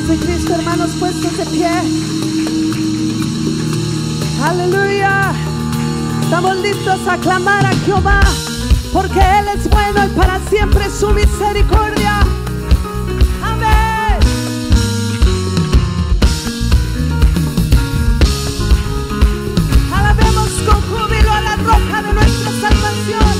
Llagas de Cristo, hermanos, puestos de pie. Aleluya. Estamos listos a clamar a Jehová, porque Él es bueno y para siempre su misericordia. Amén. Alabemos con júbilo a la roca de nuestra salvación.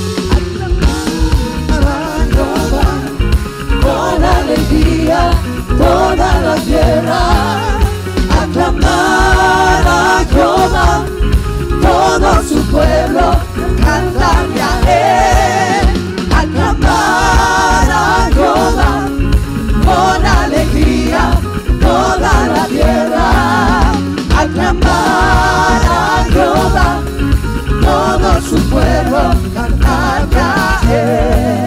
Con alegría toda la tierra, aclamar a Jehová, todo su pueblo, cantarle a Él, aclamar a Jehová, con alegría toda la tierra, aclamar a Jehová, todo su pueblo, cantarle a Él.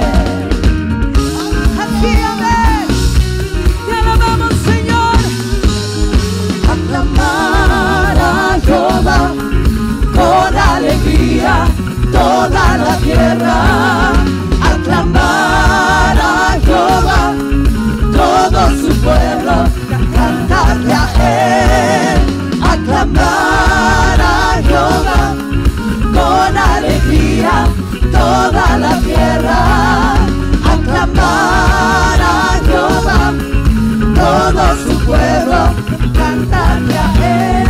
Con alegría toda la tierra, aclamar a Jehová, todo su pueblo, cantarle a Él, aclamar a Jehová, con alegría toda la tierra, aclamar a Jehová, todo su pueblo, cantarle a Él.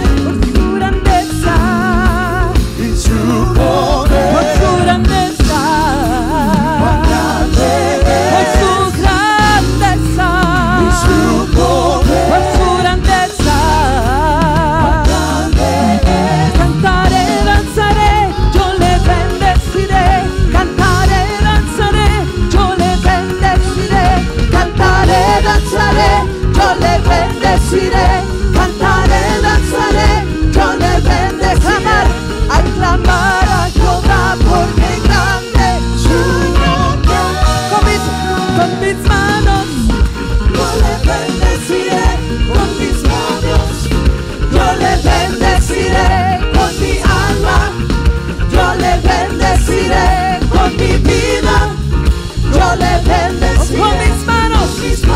Yo le bendeciré, cantaré, danzaré, yo le bendeciré, aclamar a Jehová porque grande su nombre. Con mis manos yo le bendeciré, con mis labios yo le bendeciré, con mi alma yo le bendeciré, con mi vida yo le bendeciré, con mis manos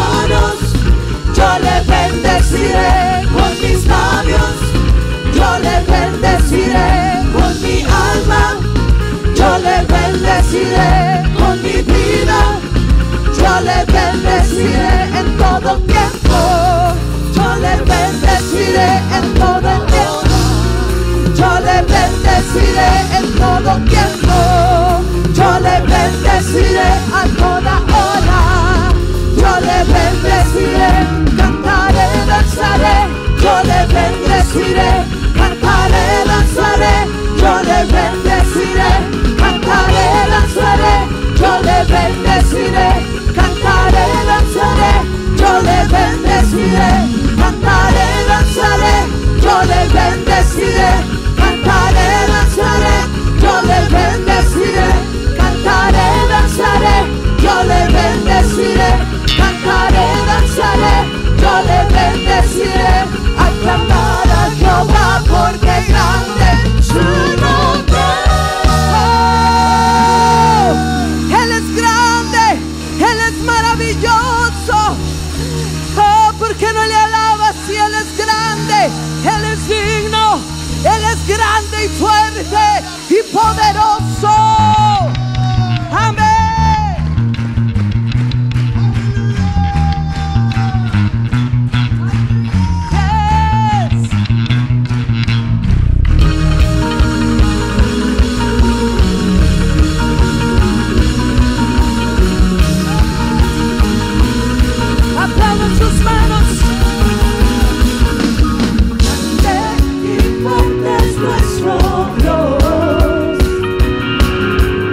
yo le bendeciré, con mis labios yo le bendeciré, con mi alma yo le bendeciré, con mi vida yo le bendeciré en todo tiempo, yo le bendeciré en todo tiempo, yo le bendeciré en todo tiempo, yo le bendeciré a toda hora, yo le bendeciré, cantaré, danzaré, yo le bendeciré, cantaré, danzaré, yo le bendeciré, cantaré, danzaré, yo le bendeciré, cantaré, danzaré, yo le bendeciré, cantaré, danzaré, yo le bendeciré, cantaré, danzaré, yo le bendeciré, cantaré, danzaré, yo le bendeciré, cantaré, danzaré, yo le bendeciré, aclamar a Jehová porque grande su nombre. Oh, Él es grande, Él es maravilloso. Oh, ¿por qué no le alabas si Él es grande? Él es digno, Él es grande y fuerte y poderoso. Amén. Aplaudan sus manos. Grande y fuerte es nuestro Dios.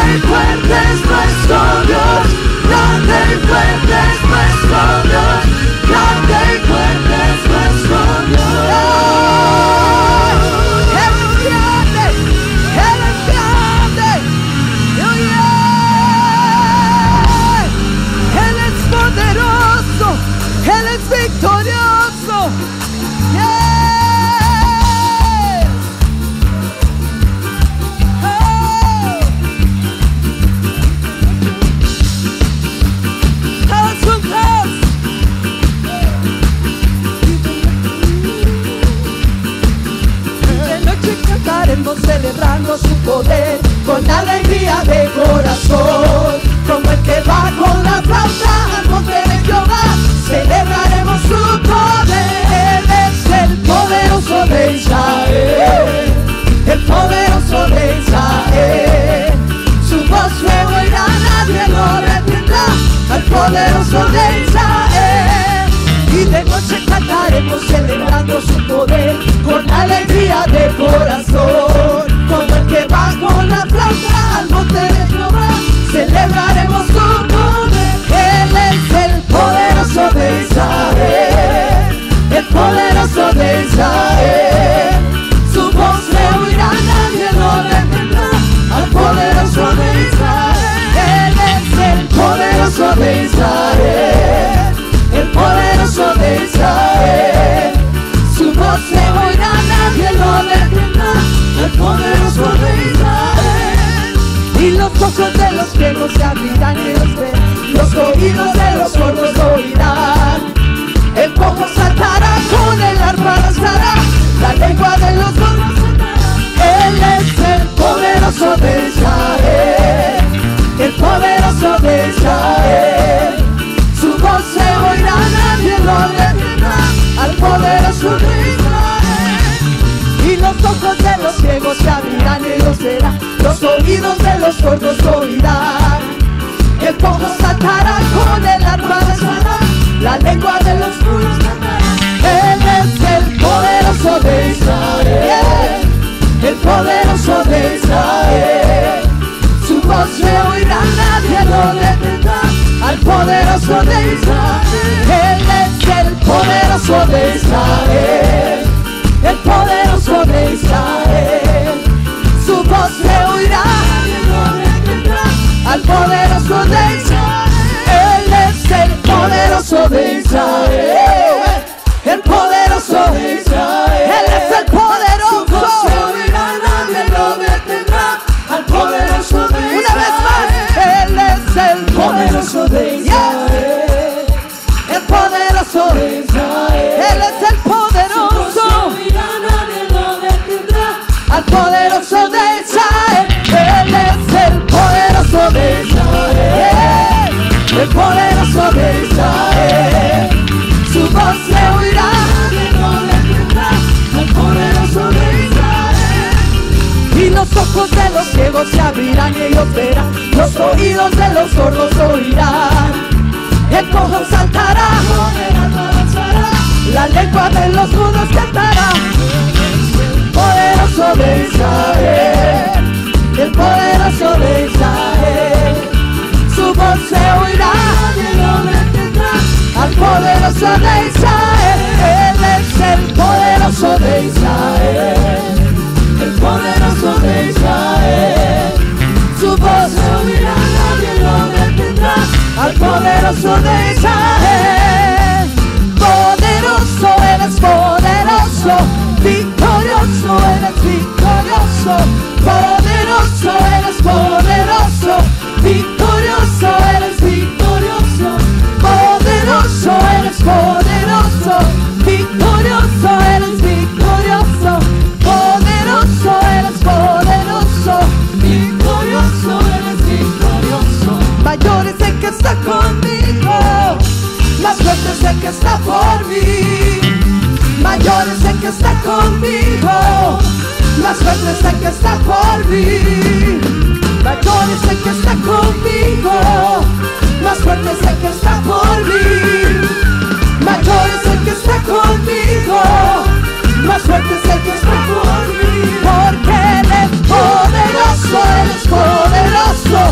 y fuerte es nuestro Dios, grande y fuerte es nuestro Dios, grande y fuerte es nuestro Dios. Él es grande, Él es grande, oh yeah. Él es poderoso, Él es victorioso, yeah. Celebrando su poder con alegría de corazón, como el que va con la flauta al monte de Jehová, celebraremos su poder. Él es el poderoso de Israel, el poderoso de Israel. Su voz se oirá, nadie lo detendrá, al poderoso de Israel. Y de noche cantaremos celebrando su poder con alegría de corazón, como el que va con la flauta al monte de Jehová, celebraremos su poder. Él es el poderoso de Israel, el poderoso de Israel. Su voz se oirá, nadie lo detendrá, al poderoso de Israel. Él es el poderoso de Israel, el poderoso de Israel. Su voz se oirá, nadie lo detendrá, el poderoso de Israel. Y los ojos de los ciegos se abrirán y los verán, los oídos de los sordos oirán. El cojo saltará, con el arpa lanzará, la lengua de los sordos saltará. Él es el poderoso de Israel, el poderoso de Israel. Su voz se oirá, nadie lo detendrá, al poderoso de Israel. Y los ojos de los ciegos se abrirán y los verán, los oídos de los sordos oirán. El cojo saltará, con el arpa lanzará, la lengua de los mudos cantará. Él es el poderoso de Israel, el poderoso de Israel. Su voz se oirá, nadie lo detendrá, al poderoso de Israel. Él es el poderoso de Israel, el poderoso de Israel. Su voz se oirá, nadie lo detendrá, al poderoso de Israel. Él es el poderoso de Israel, el poderoso de Israel. Él es el poderoso. Su voz se oirá, nadie lo detendrá, al poderoso de Israel. Una vez más, Él es el poderoso de Israel, el poderoso de Israel. Él es el poderoso, al poderoso de Israel. Él es el poderoso de Israel, el poderoso de Israel. Su voz se oirá, nadie lo detendrá, al poderoso de Israel. Y los ojos de los ciegos se abrirán y ellos verán, los oídos de los sordos oirán. El cojo saltará, la lengua de los mudos cantará. Poderoso de Israel, el poderoso de Israel. Su voz se oirá, nadie lo detendrá, al poderoso de Israel. Él es el poderoso de Israel, el poderoso de Israel. Su voz se oirá, nadie lo detendrá, al poderoso de Israel. Poderoso, eres poderoso, victorioso, eres victorioso. Poderoso, eres poderoso, victorioso, eres victorioso. Poderoso, eres poderoso, victorioso, eres victorioso. Poderoso, eres poderoso, victorioso, eres victorioso. Mayor es el que está conmigo, más fuerte es el que está por mí. Mayor es el que está conmigo, más fuerte es el que está por mí. Mayor es el que está conmigo, más fuerte es el que está por mí. Mayor es el que está conmigo, más fuerte es el que está por mí. Porque Él es poderoso, Él es poderoso,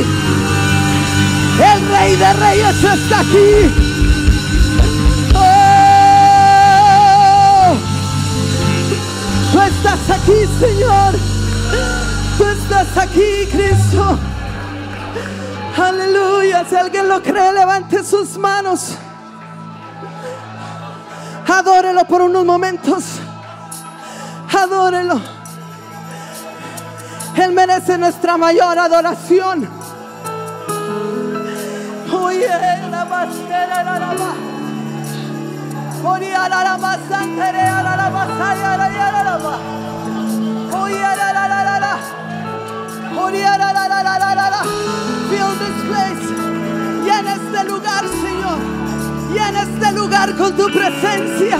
El Rey de Reyes está aquí. Tú estás aquí, Señor. Tú estás aquí, Cristo. Aleluya. Si alguien lo cree, levante sus manos. Adórelo por unos momentos. Adórelo. Él merece nuestra mayor adoración. Oye, la basera, la lava. Oye, la lava, santerea, la lava, saya, la lava. Oye, la la la la la. Oye, la la la la la la. Fill this place. Llena este lugar, Señor. Llena este lugar con tu presencia.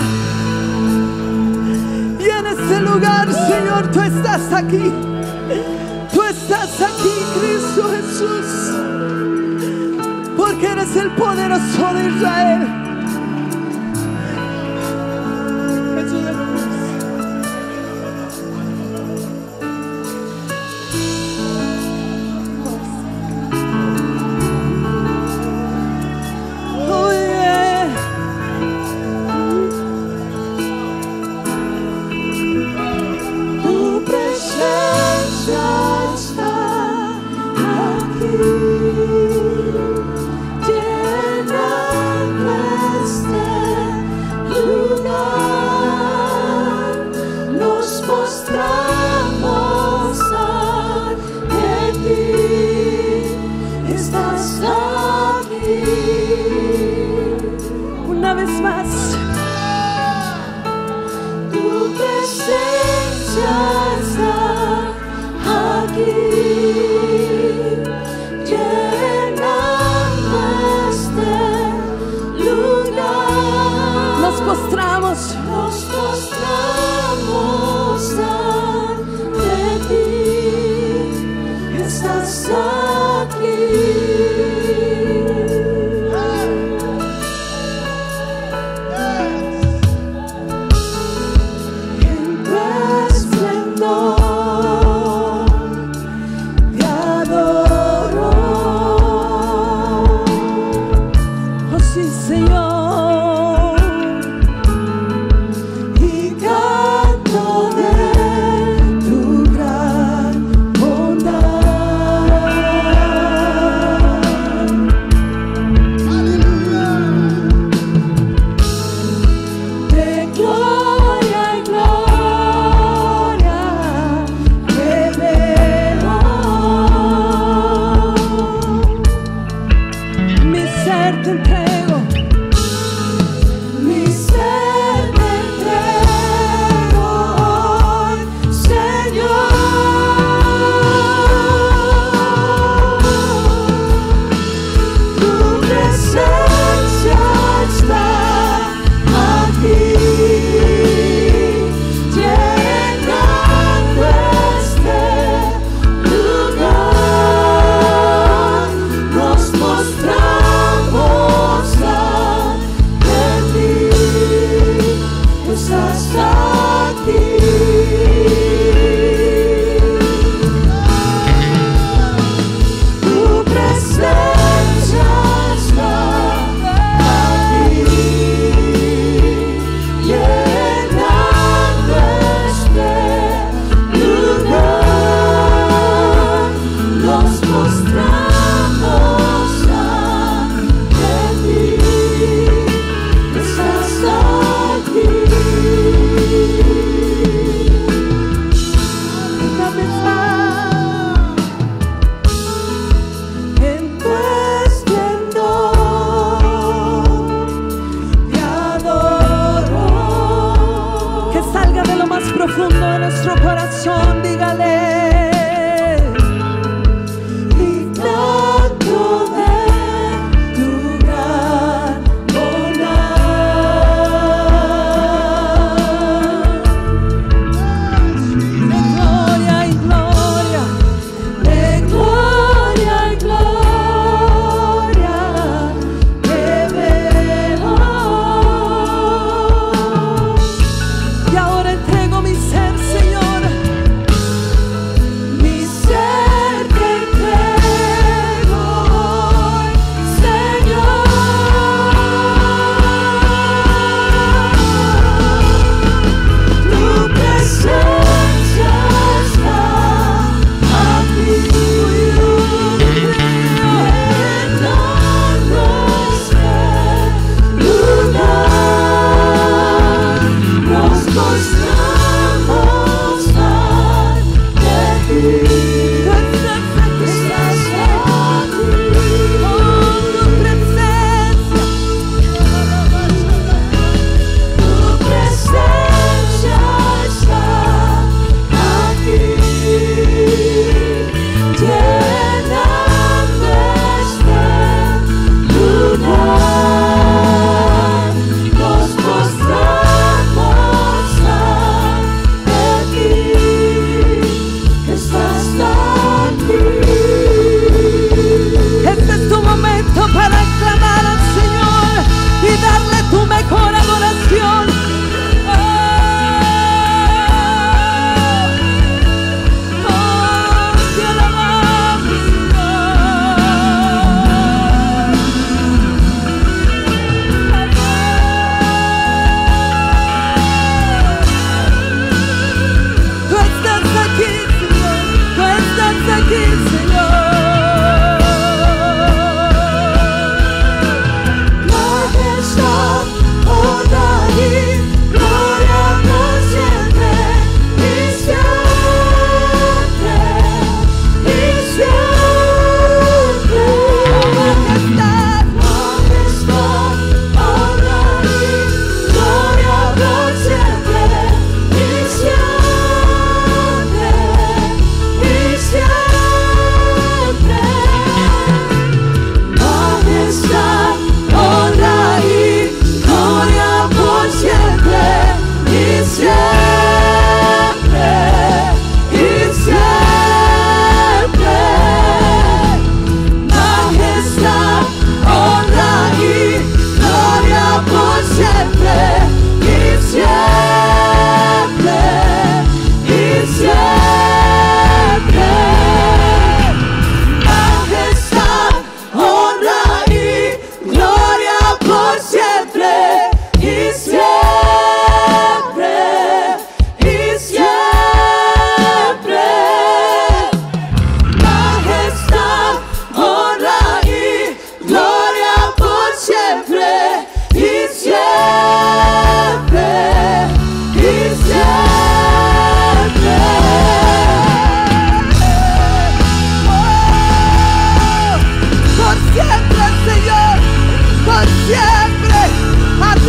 Llena este lugar, Señor. Tú estás aquí. Tú estás aquí, Cristo Jesús. Porque eres el poderoso de Israel. Oh, yeah. Tu presencia está aquí. Una vez más, tu presencia está aquí, llenando este lugar. Nos postramos ante ti. Estás aquí. Te adoro.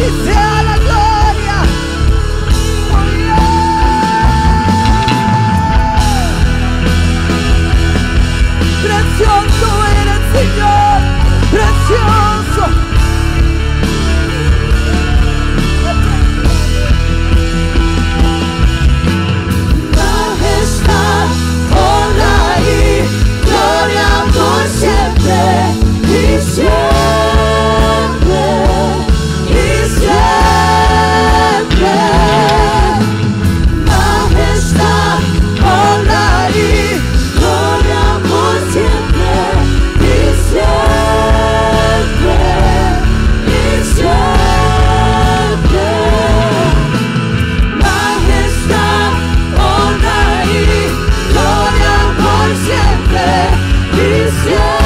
sea la gloria. Precioso eres, Señor, precioso. Majestad, honra y gloria por siempre y siempre y siempre. Majestad, honra y gloria por siempre y siempre y siempre. Majestad, honra y gloria por siempre y siempre.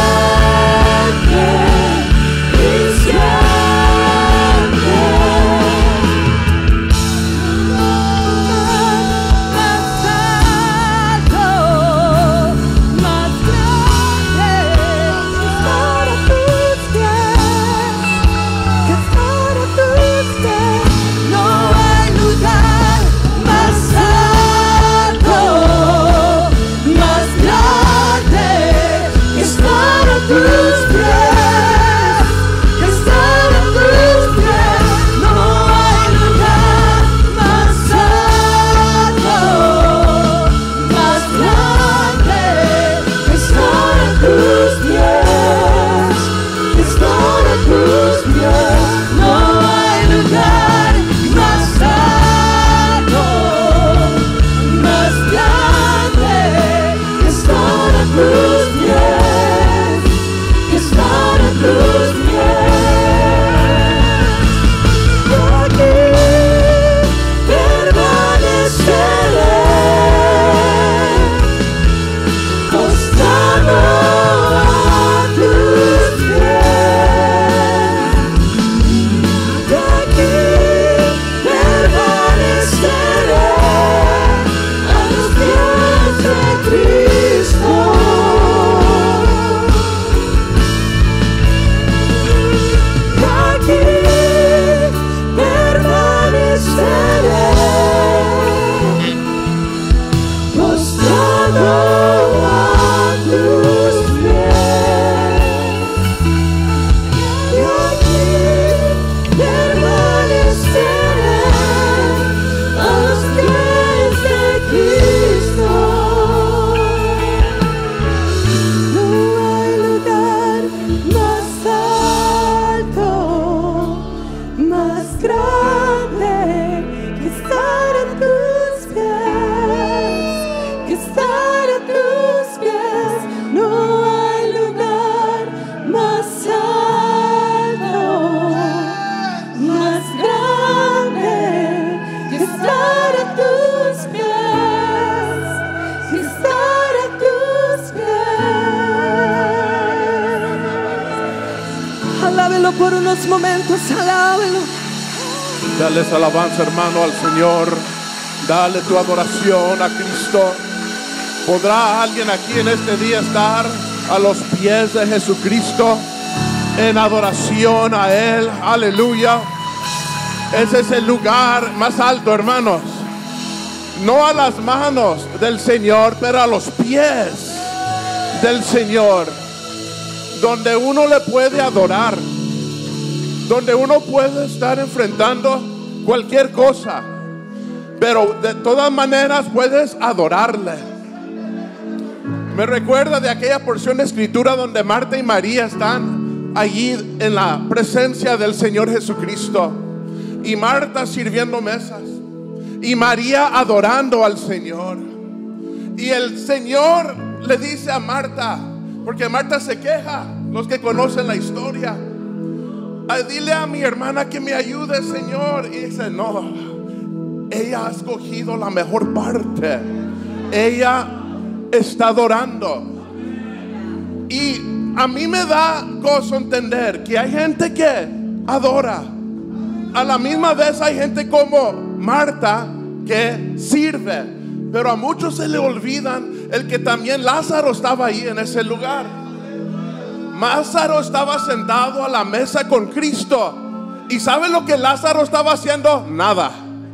Alábelo por unos momentos, alábelo. Dale esa alabanza, hermano, al Señor. Dale tu adoración a Cristo. ¿Podrá alguien aquí en este día estar a los pies de Jesucristo en adoración a Él? Aleluya. Ese es el lugar más alto, hermanos. No a las manos del Señor, pero a los pies del Señor, donde uno le puede adorar, donde uno puede estar enfrentando cualquier cosa, pero de todas maneras puedes adorarle. Me recuerda de aquella porción de escritura donde Marta y María están allí en la presencia del Señor Jesucristo, y Marta sirviendo mesas y María adorando al Señor. Y el Señor le dice a Marta, porque Marta se queja, los que conocen la historia: dile a mi hermana que me ayude, Señor. Y dice: no, ella ha escogido la mejor parte. Ella está adorando. Y a mí me da gozo entender que hay gente que adora. A la misma vez hay gente como Marta que sirve. Pero a muchos se le olvidan el que también Lázaro estaba ahí en ese lugar. Lázaro estaba sentado a la mesa con Cristo ¿Y sabe lo que Lázaro estaba haciendo? Nada.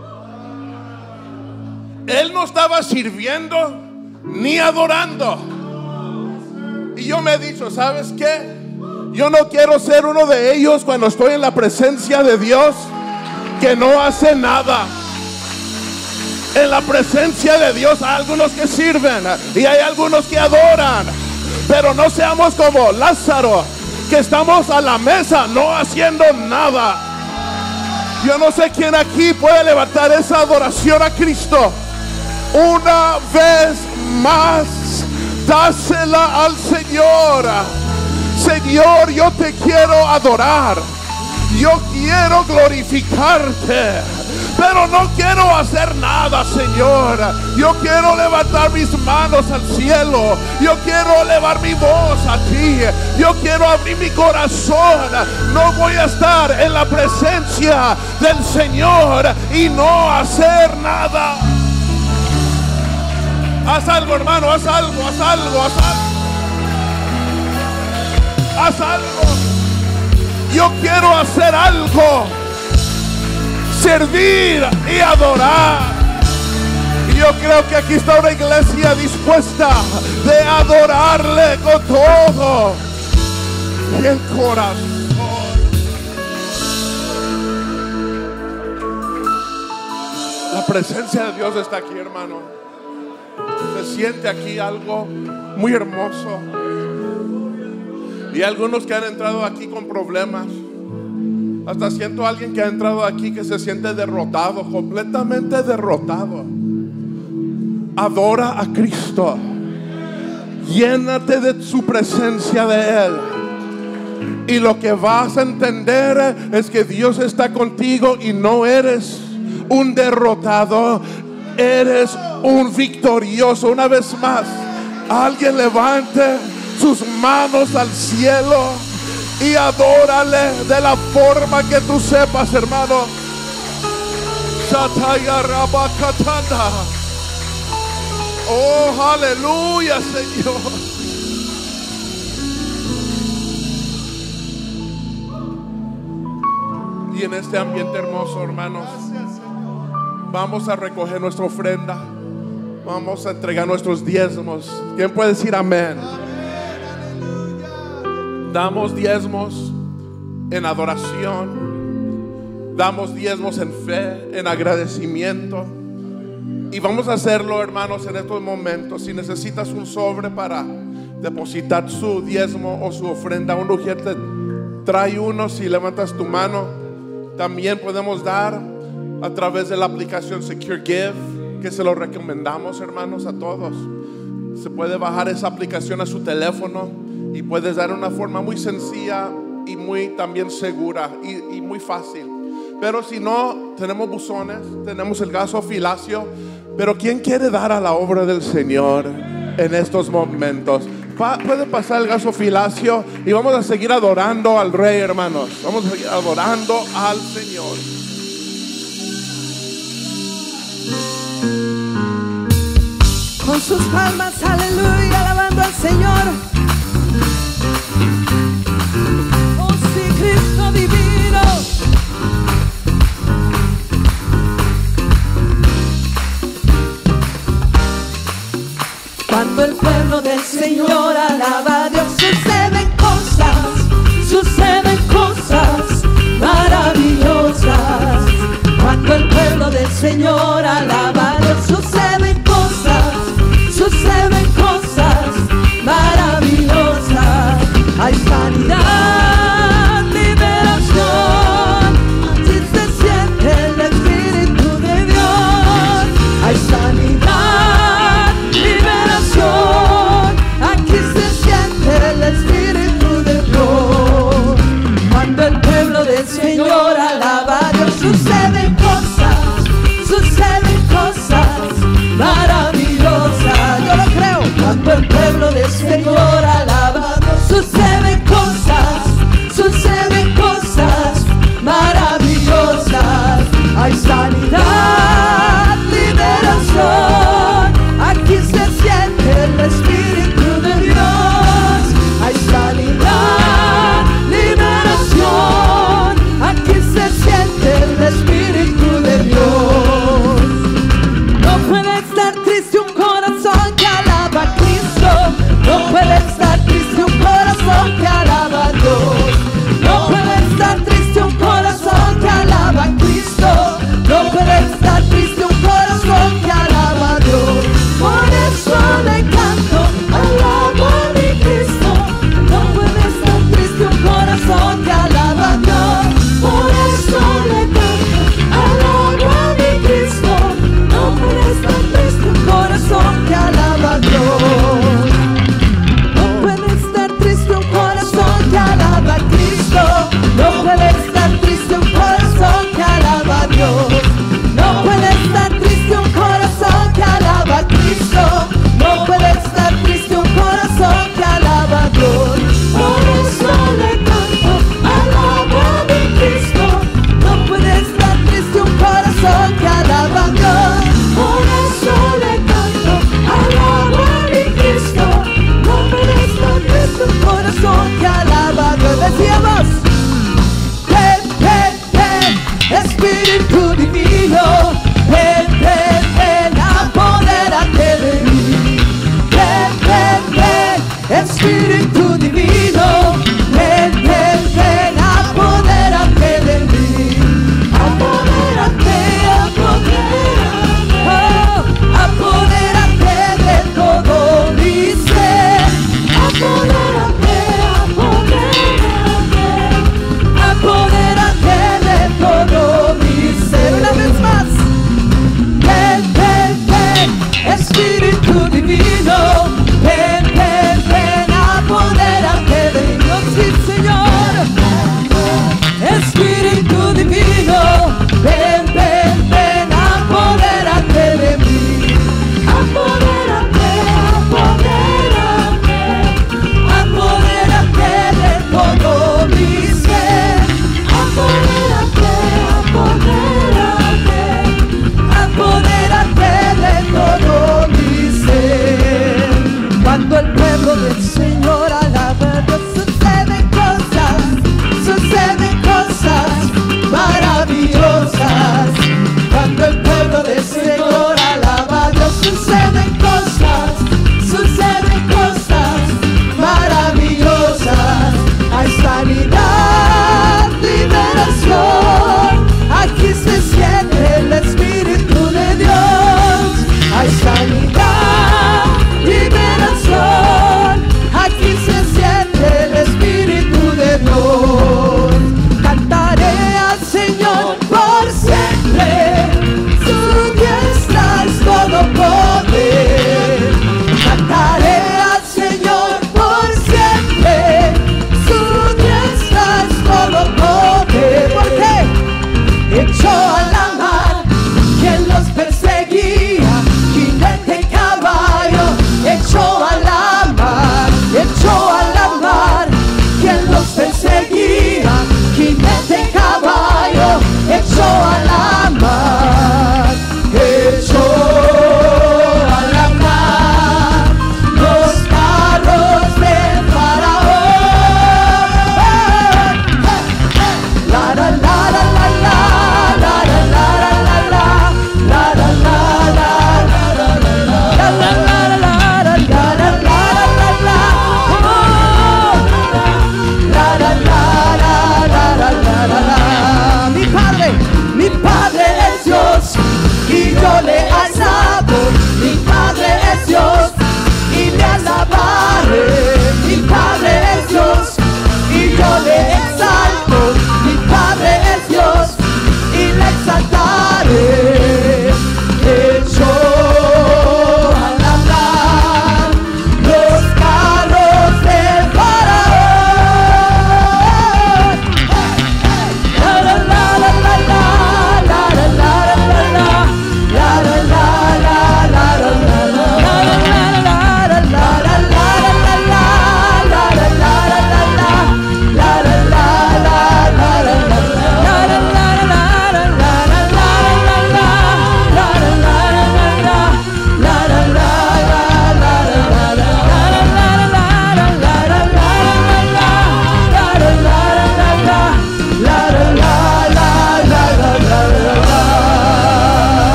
Él no estaba sirviendo ni adorando. Y yo me he dicho, ¿sabes qué? Yo no quiero ser uno de ellos cuando estoy en la presencia de Dios que no hace nada. En la presencia de Dios hay algunos que sirven y hay algunos que adoran, pero no seamos como Lázaro, que estamos a la mesa no haciendo nada. Yo no sé quién aquí puede levantar esa adoración a Cristo una vez más. Dásela al Señor. Señor, yo te quiero adorar, yo quiero glorificarte, pero no quiero hacer nada, Señor. Yo quiero levantar mis manos al cielo, yo quiero elevar mi voz a ti, yo quiero abrir mi corazón. No voy a estar en la presencia del Señor y no hacer nada. Haz algo, hermano, haz algo, haz algo, haz algo. Haz algo. Yo quiero hacer algo. Servir y adorar. Y yo creo que aquí está una iglesia dispuesta de adorarle con todo y el corazón. La presencia de Dios está aquí, hermano. Se siente aquí algo muy hermoso. Y algunos que han entrado aquí con problemas. Hasta siento a alguien que ha entrado aquí que se siente derrotado, completamente derrotado. Adora a Cristo. Llénate de su presencia de Él. Y lo que vas a entender es que Dios está contigo y no eres un derrotado, eres un victorioso. Una vez más, alguien levante sus manos al cielo y adórale de la forma que tú sepas, hermano. Oh, aleluya, Señor. Y en este ambiente hermoso, hermanos, vamos a recoger nuestra ofrenda. Vamos a entregar nuestros diezmos. ¿Quién puede decir amén? Damos diezmos en adoración, damos diezmos en fe, en agradecimiento. Y vamos a hacerlo, hermanos, en estos momentos. Si necesitas un sobre para depositar su diezmo o su ofrenda, un ujete, trae uno. Si levantas tu mano, también podemos dar a través de la aplicación Secure Give, que se lo recomendamos, hermanos, a todos. Se puede bajar esa aplicación a su teléfono y puedes dar una forma muy sencilla y muy también segura y muy fácil. Pero si no, tenemos buzones, tenemos el gasofilacio. Pero ¿quién quiere dar a la obra del Señor en estos momentos? Puede pasar el gasofilacio y vamos a seguir adorando al Rey, hermanos. Vamos a seguir adorando al Señor. Con sus palmas, aleluya, alabando al Señor. Oh sí, Cristo divino. Cuando el pueblo del Señor alaba a Dios, suceden cosas maravillosas. Cuando el pueblo del Señor alaba a Dios, suceden cosas maravillosas.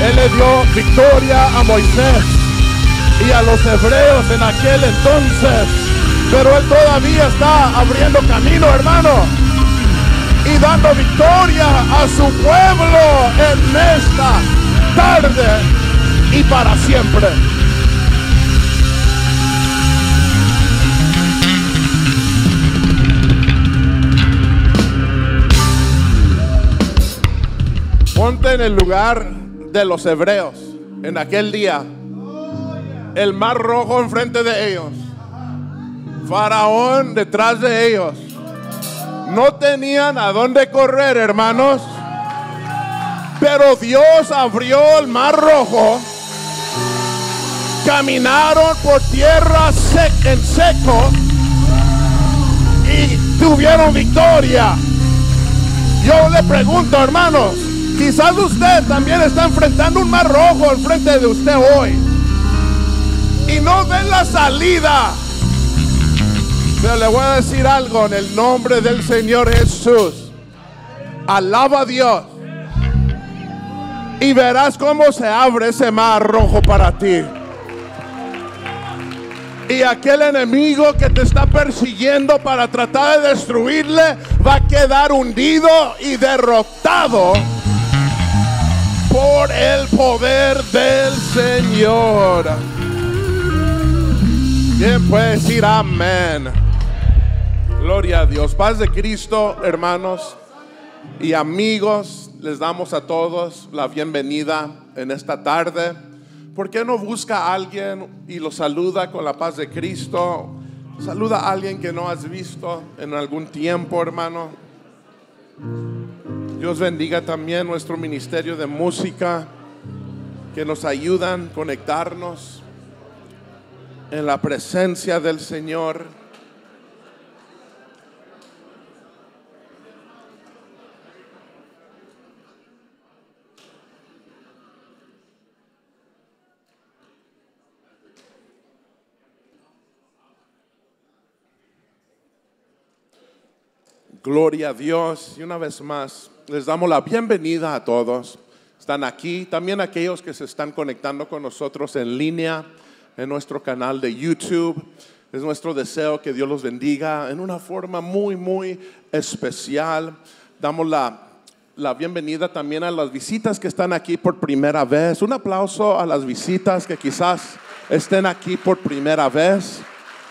Él le dio victoria a Moisés y a los hebreos en aquel entonces, pero Él todavía está abriendo camino, hermano, y dando victoria a su pueblo en esta tarde y para siempre. Ponte en el lugar de los hebreos en aquel día. El mar rojo enfrente de ellos, Faraón detrás de ellos. No tenían a dónde correr, hermanos, pero Dios abrió el mar rojo. Caminaron por tierra en seco y tuvieron victoria. Yo le pregunto, hermanos, quizás usted también está enfrentando un mar rojo al frente de usted hoy y no ve la salida. Pero le voy a decir algo en el nombre del Señor Jesús. Alaba a Dios y verás cómo se abre ese mar rojo para ti. Y aquel enemigo que te está persiguiendo para tratar de destruirle va a quedar hundido y derrotado por el poder del Señor. ¿Quién puede decir amén? Gloria a Dios. Paz de Cristo, hermanos y amigos. Les damos a todos la bienvenida en esta tarde. ¿Por qué no busca a alguien y lo saluda con la paz de Cristo? Saluda a alguien que no has visto en algún tiempo, hermano. Dios bendiga también nuestro ministerio de música, que nos ayudan a conectarnos en la presencia del Señor. Gloria a Dios. Y una vez más les damos la bienvenida a todos. Están aquí, también aquellos que se están conectando con nosotros en línea en nuestro canal de YouTube. Es nuestro deseo que Dios los bendiga en una forma muy, muy especial. Damos la bienvenida también a las visitas que están aquí por primera vez. Un aplauso a las visitas que quizás estén aquí por primera vez.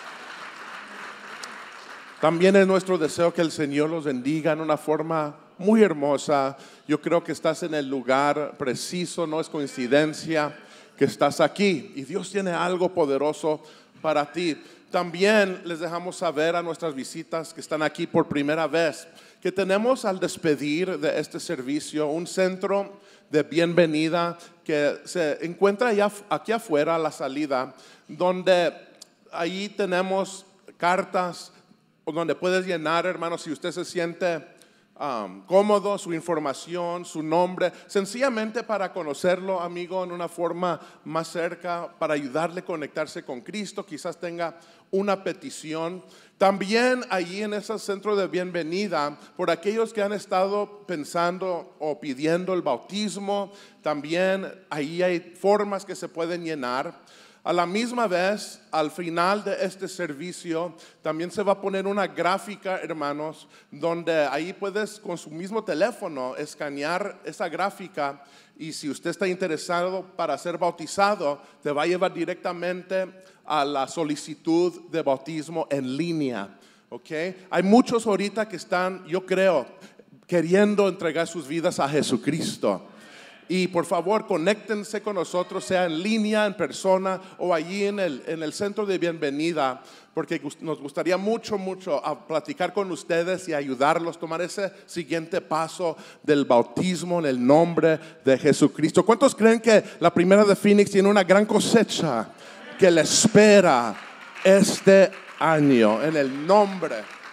También es nuestro deseo que el Señor los bendiga en una forma muy hermosa. Yo creo que estás en el lugar preciso, no es coincidencia que estás aquí. Y Dios tiene algo poderoso para ti. También les dejamos saber a nuestras visitas que están aquí por primera vez que tenemos al despedir de este servicio un centro de bienvenida que se encuentra ya aquí afuera a la salida, donde ahí tenemos cartas donde puedes llenar, hermano, si usted se siente cómodo, su información, su nombre, sencillamente para conocerlo, amigo, en una forma más cerca, para ayudarle a conectarse con Cristo. Quizás tenga una petición. También allí en ese centro de bienvenida, por aquellos que han estado pensando o pidiendo el bautismo, también ahí hay formas que se pueden llenar. A la misma vez, al final de este servicio, también se va a poner una gráfica, hermanos, donde ahí puedes con su mismo teléfono escanear esa gráfica, y si usted está interesado para ser bautizado, te va a llevar directamente a la solicitud de bautismo en línea. ¿Okay? Hay muchos ahorita que están, yo creo, queriendo entregar sus vidas a Jesucristo. Y por favor, conéctense con nosotros, sea en línea, en persona o allí en el centro de bienvenida, porque nos gustaría mucho platicar con ustedes y ayudarlos a tomar ese siguiente paso del bautismo en el nombre de Jesucristo. ¿Cuántos creen que la Primera de Phoenix tiene una gran cosecha que le espera este año en el nombre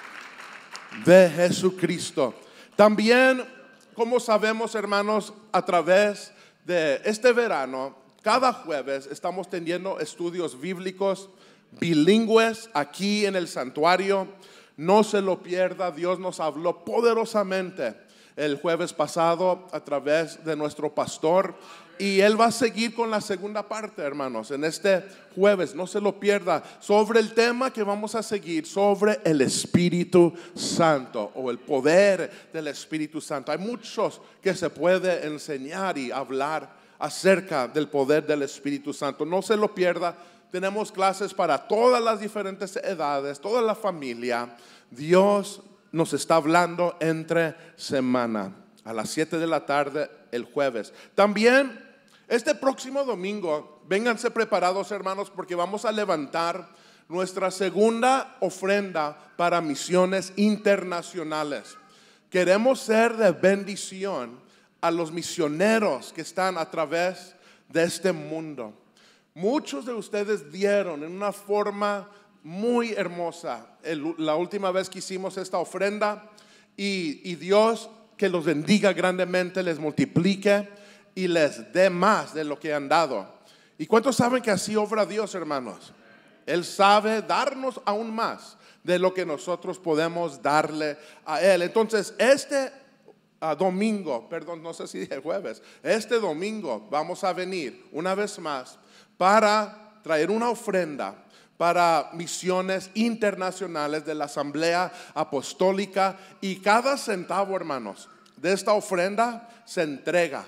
de Jesucristo? También, como sabemos, hermanos, a través de este verano, cada jueves estamos teniendo estudios bíblicos bilingües aquí en el santuario. No se lo pierda. Dios nos habló poderosamente el jueves pasado a través de nuestro pastor, Y Él va a seguir con la segunda parte, hermanos, en este jueves. No se lo pierda, sobre el tema que vamos a seguir, sobre el Espíritu Santo o el poder del Espíritu Santo. Hay muchos que se puede enseñar y hablar acerca del poder del Espíritu Santo. No se lo pierda. Tenemos clases para todas las diferentes edades, toda la familia. Dios nos está hablando entre semana a las 7 de la tarde el jueves. También este próximo domingo, vénganse preparados, hermanos, porque vamos a levantar nuestra segunda ofrenda para misiones internacionales. Queremos ser de bendición a los misioneros que están a través de este mundo. Muchos de ustedes dieron en una forma muy hermosa la última vez que hicimos esta ofrenda, y Dios que los bendiga grandemente, les multiplique y les dé más de lo que han dado. ¿Y cuántos saben que así obra Dios, hermanos? Él sabe darnos aún más de lo que nosotros podemos darle a Él. Entonces este domingo, perdón, no sé si dije jueves, este domingo vamos a venir una vez más para traer una ofrenda para misiones internacionales de la Asamblea Apostólica, y cada centavo, hermanos, de esta ofrenda se entrega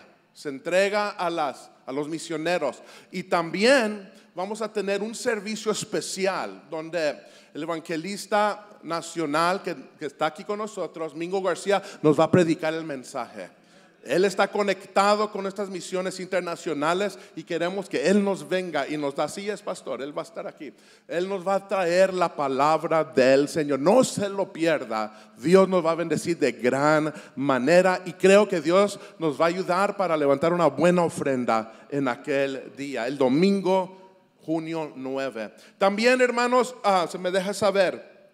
a los misioneros. Y también vamos a tener un servicio especial donde el evangelista nacional que está aquí con nosotros, Mingo García, nos va a predicar el mensaje. Él está conectado con estas misiones internacionales y queremos que Él nos venga y nos da, así es, pastor, Él va a estar aquí. Él nos va a traer la palabra del Señor. No se lo pierda. Dios nos va a bendecir de gran manera, y creo que Dios nos va a ayudar para levantar una buena ofrenda en aquel día, el domingo, junio 9. También, hermanos, se me deja saber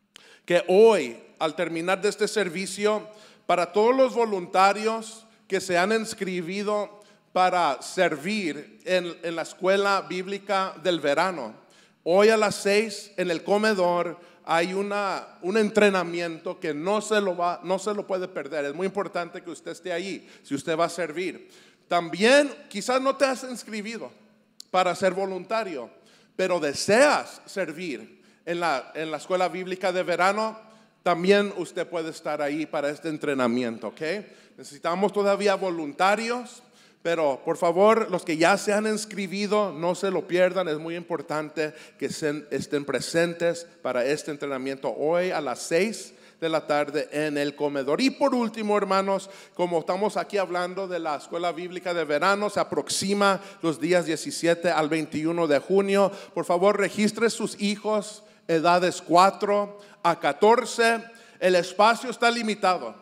que hoy, al terminar de este servicio, para todos los voluntarios que se han inscrito para servir en la escuela bíblica del verano, hoy a las 6 en el comedor hay un entrenamiento que no se lo puede perder. Es muy importante que usted esté ahí si usted va a servir. También quizás no te has inscrito para ser voluntario, pero deseas servir en la escuela bíblica de verano. También usted puede estar ahí para este entrenamiento, ¿ok? Necesitamos todavía voluntarios, pero por favor, los que ya se han inscrito, no se lo pierdan. Es muy importante que estén presentes para este entrenamiento hoy a las 6 de la tarde en el comedor. Y por último, hermanos, como estamos aquí hablando de la escuela bíblica de verano, se aproxima los días 17 al 21 de junio. Por favor, registre sus hijos, edades 4 a 14. El espacio está limitado.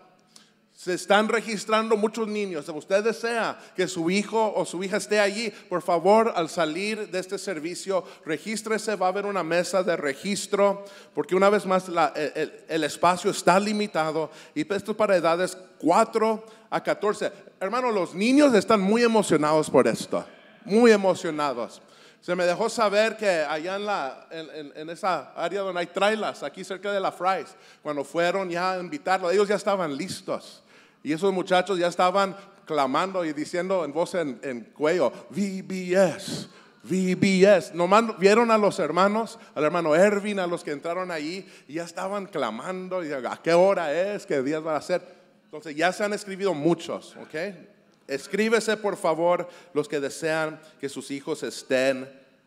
Se están registrando muchos niños. Si usted desea que su hijo o su hija esté allí, por favor, al salir de este servicio, regístrese. Va a haber una mesa de registro, porque una vez más el espacio está limitado, y esto es para edades 4 a 14. Hermanos, los niños están muy emocionados por esto, muy emocionados. Se me dejó saber que allá en esa área donde hay trailers, aquí cerca de la Fry's, cuando fueron ya a invitarlos, ellos ya estaban listos. Y esos muchachos ya estaban clamando y diciendo en voz en cuello, VBS, VBS. Nomás vieron a los hermanos, al hermano Ervin, a los que entraron allí, y ya estaban clamando, y a qué hora es, qué días van a ser. Entonces ya se han escrito muchos, ¿ok? Escríbese, por favor, los que desean que sus hijos estén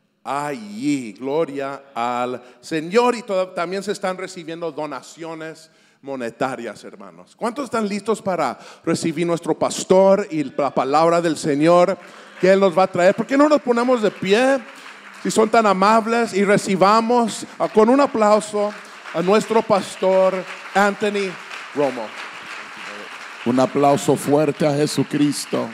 allí. Gloria al Señor. Y también se están recibiendo donaciones monetarias, hermanos. ¿Cuántos están listos para recibir nuestro pastor y la palabra del Señor que Él nos va a traer? ¿Por qué no nos ponemos de pie, si son tan amables, y recibamos con un aplauso a nuestro pastor Anthony Romo? Un aplauso fuerte a Jesucristo.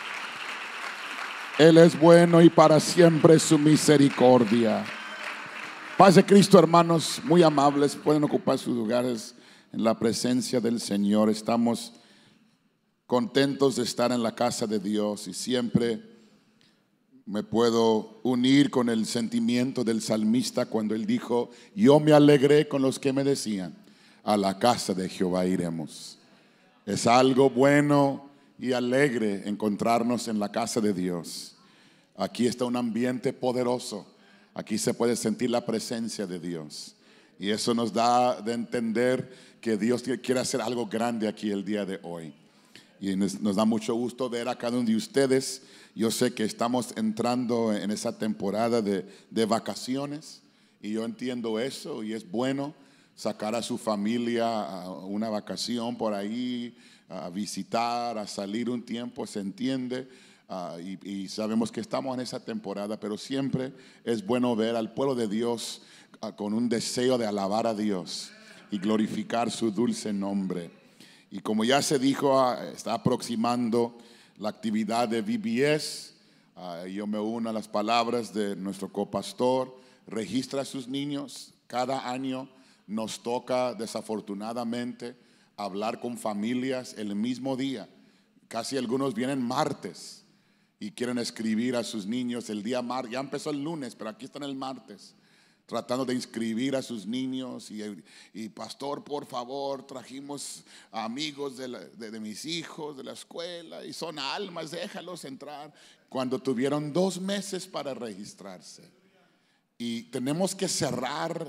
Él es bueno y para siempre su misericordia. Paz de Cristo, hermanos, muy amables. Pueden ocupar sus lugares en la presencia del Señor. Estamos contentos de estar en la casa de Dios, y siempre me puedo unir con el sentimiento del salmista cuando él dijo: yo me alegré con los que me decían, a la casa de Jehová iremos. Es algo bueno y alegre encontrarnos en la casa de Dios. Aquí está un ambiente poderoso. Aquí se puede sentir la presencia de Dios. Y eso nos da de entender que Dios quiere hacer algo grande aquí el día de hoy. Y nos da mucho gusto ver a cada uno de ustedes. Yo sé que estamos entrando en esa temporada de vacaciones. Y yo entiendo eso y es bueno sacar a su familia a una vacación por ahí, a visitar, a salir un tiempo, se entiende. Y sabemos que estamos en esa temporada, pero siempre es bueno ver al pueblo de Dios con un deseo de alabar a Dios y glorificar su dulce nombre. Y como ya se dijo, está aproximando la actividad de VBS. Yo me uno a las palabras de nuestro copastor. Registra a sus niños. Cada año nos toca desafortunadamente hablar con familias el mismo día. Casi algunos vienen martes y quieren escribir a sus niños el día martes. Ya empezó el lunes, pero aquí están el martes, tratando de inscribir a sus niños. Y pastor, por favor, trajimos amigos de mis hijos de la escuela y son almas, déjalos entrar. Cuando tuvieron 2 meses para registrarse. Y tenemos que cerrar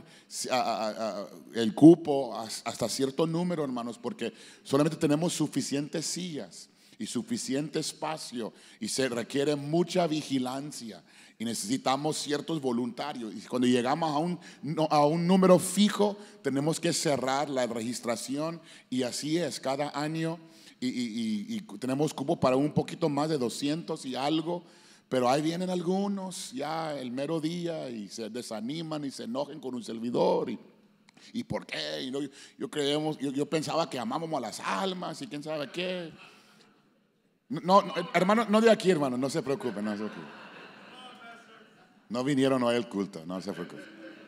el cupo hasta cierto número, hermanos, porque solamente tenemos suficientes sillas y suficiente espacio y se requiere mucha vigilancia y necesitamos ciertos voluntarios. Y cuando llegamos a un número fijo, tenemos que cerrar la registración, y así es cada año. Y tenemos cupo para un poquito más de 200 y algo. Pero ahí vienen algunos ya el mero día y se desaniman y se enojan con un servidor. ¿Y por qué? Yo pensaba que amábamos a las almas y quién sabe qué. No, hermano, no de aquí, hermano, no se preocupe, no se preocupe. No vinieron hoy al culto, no se preocupe.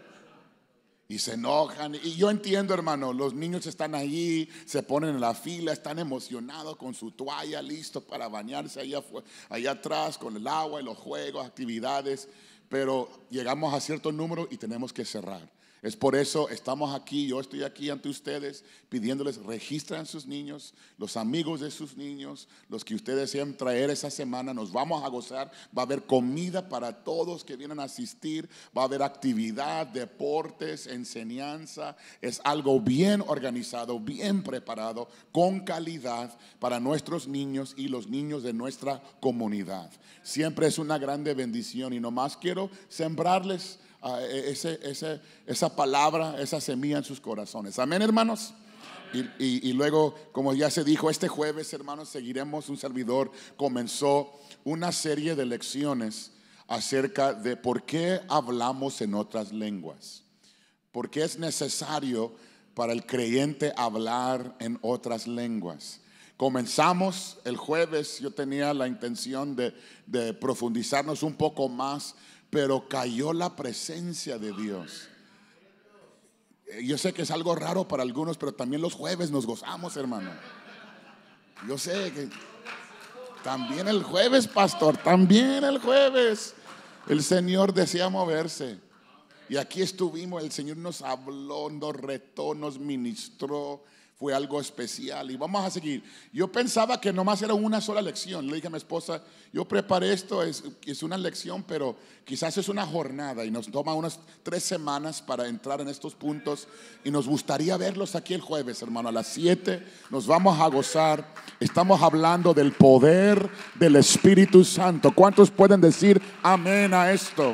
Y se enojan. Y yo entiendo, hermano, los niños están allí, se ponen en la fila, están emocionados con su toalla, listos para bañarse allá atrás con el agua y los juegos, actividades. Pero llegamos a cierto número y tenemos que cerrar. Es por eso estamos aquí, yo estoy aquí ante ustedes pidiéndoles, registren sus niños, los amigos de sus niños, los que ustedes desean traer esa semana. Nos vamos a gozar, va a haber comida para todos que vienen a asistir, va a haber actividad, deportes, enseñanza. Es algo bien organizado, bien preparado, con calidad para nuestros niños y los niños de nuestra comunidad. Siempre es una grande bendición y nomás quiero sembrarles esa palabra, esa semilla en sus corazones. Amén, hermanos. Y luego, como ya se dijo, este jueves, hermanos, seguiremos. Un servidor comenzó una serie de lecciones acerca de por qué hablamos en otras lenguas. ¿Por qué es necesario para el creyente hablar en otras lenguas? Comenzamos el jueves. Yo tenía la intención de profundizarnos un poco más, pero cayó la presencia de Dios. Yo sé que es algo raro para algunos, pero también los jueves nos gozamos, hermano. Yo sé que también el jueves, pastor, también el jueves el Señor desea moverse. Y aquí estuvimos, el Señor nos habló, nos retó, nos ministró. Fue algo especial y vamos a seguir. Yo pensaba que nomás era una sola lección. Le dije a mi esposa, yo preparé esto, es una lección, pero quizás es una jornada y nos toma unas 3 semanas para entrar en estos puntos. Y nos gustaría verlos aquí el jueves, hermano, a las 7. Nos vamos a gozar. Estamos hablando del poder del Espíritu Santo. ¿Cuántos pueden decir amén a esto?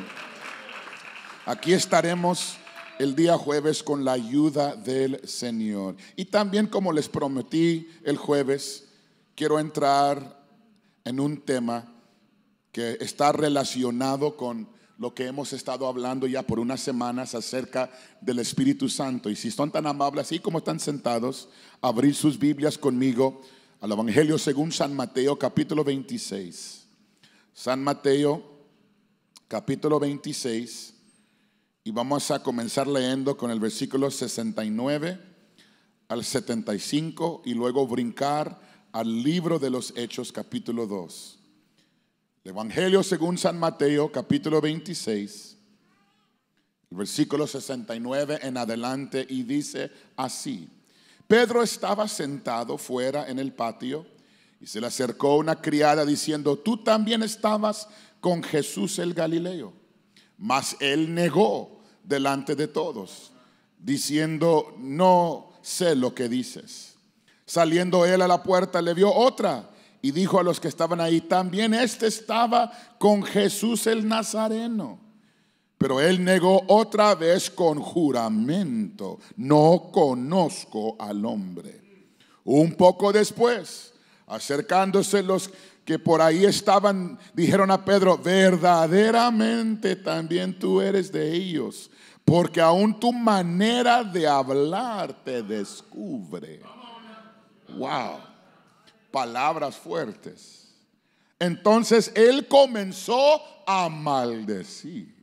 Aquí estaremos el día jueves con la ayuda del Señor. Y también, como les prometí el jueves, quiero entrar en un tema que está relacionado con lo que hemos estado hablando ya por unas semanas acerca del Espíritu Santo. Y si son tan amables, así como están sentados, abrir sus Biblias conmigo al Evangelio según San Mateo, capítulo 26. San Mateo, capítulo 26. Y vamos a comenzar leyendo con el versículo 69 al 75 y luego brincar al libro de los Hechos, capítulo 2. El Evangelio según San Mateo, capítulo 26, el versículo 69 en adelante, y dice así: Pedro estaba sentado fuera en el patio Y se le acercó una criada diciendo: tú también estabas con Jesús el Galileo. Mas él negó delante de todos, diciendo: no sé lo que dices. Saliendo él a la puerta, le vio otra y dijo a los que estaban ahí: también este estaba con Jesús el Nazareno. Pero él negó otra vez con juramento: no conozco al hombre. Un poco después, acercándose los que por ahí estaban, dijeron a Pedro: verdaderamente también tú eres de ellos, porque aún tu manera de hablar te descubre. Wow, palabras fuertes. Entonces él comenzó a maldecir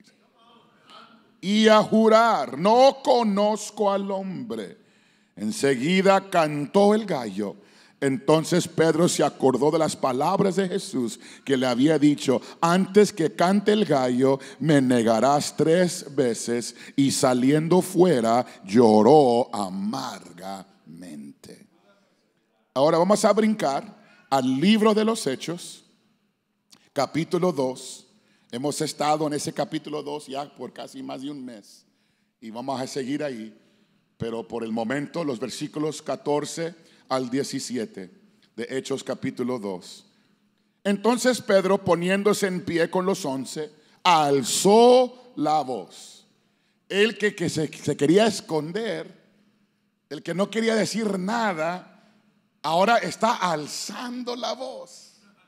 y a jurar: no conozco al hombre. Enseguida cantó el gallo. Entonces Pedro se acordó de las palabras de Jesús, que le había dicho: antes que cante el gallo me negarás 3 veces. Y saliendo fuera lloró amargamente. Ahora vamos a brincar al libro de los Hechos, capítulo 2. Hemos estado en ese capítulo 2 ya por casi más de un mes y vamos a seguir ahí, pero por el momento los versículos 14 al 17 de Hechos capítulo 2. Entonces Pedro, poniéndose en pie con los 11, alzó la voz. El que se quería esconder, el que no quería decir nada, ahora está alzando la voz.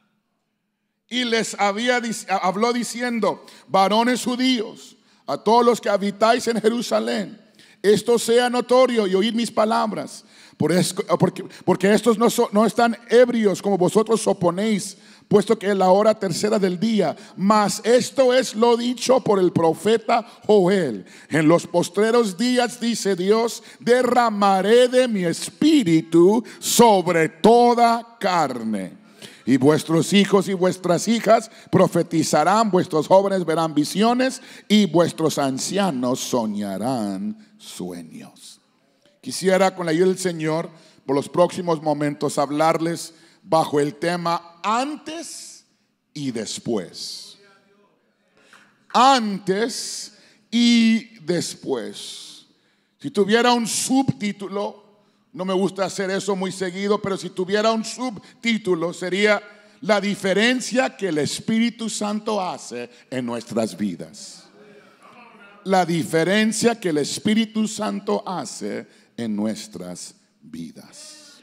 Y les habló diciendo: varones judíos, a todos los que habitáis en Jerusalén, esto sea notorio y oíd mis palabras. Porque estos no están ebrios como vosotros suponéis, puesto que es la hora tercera del día. Mas esto es lo dicho por el profeta Joel: en los postreros días, dice Dios, derramaré de mi espíritu sobre toda carne. Y vuestros hijos y vuestras hijas profetizarán, vuestros jóvenes verán visiones y vuestros ancianos soñarán sueños. Quisiera, con la ayuda del Señor, por los próximos momentos hablarles bajo el tema antes y después. Antes y después. Si tuviera un subtítulo, no me gusta hacer eso muy seguido, pero si tuviera un subtítulo sería: la diferencia que el Espíritu Santo hace en nuestras vidas. La diferencia que el Espíritu Santo hace en nuestras vidas.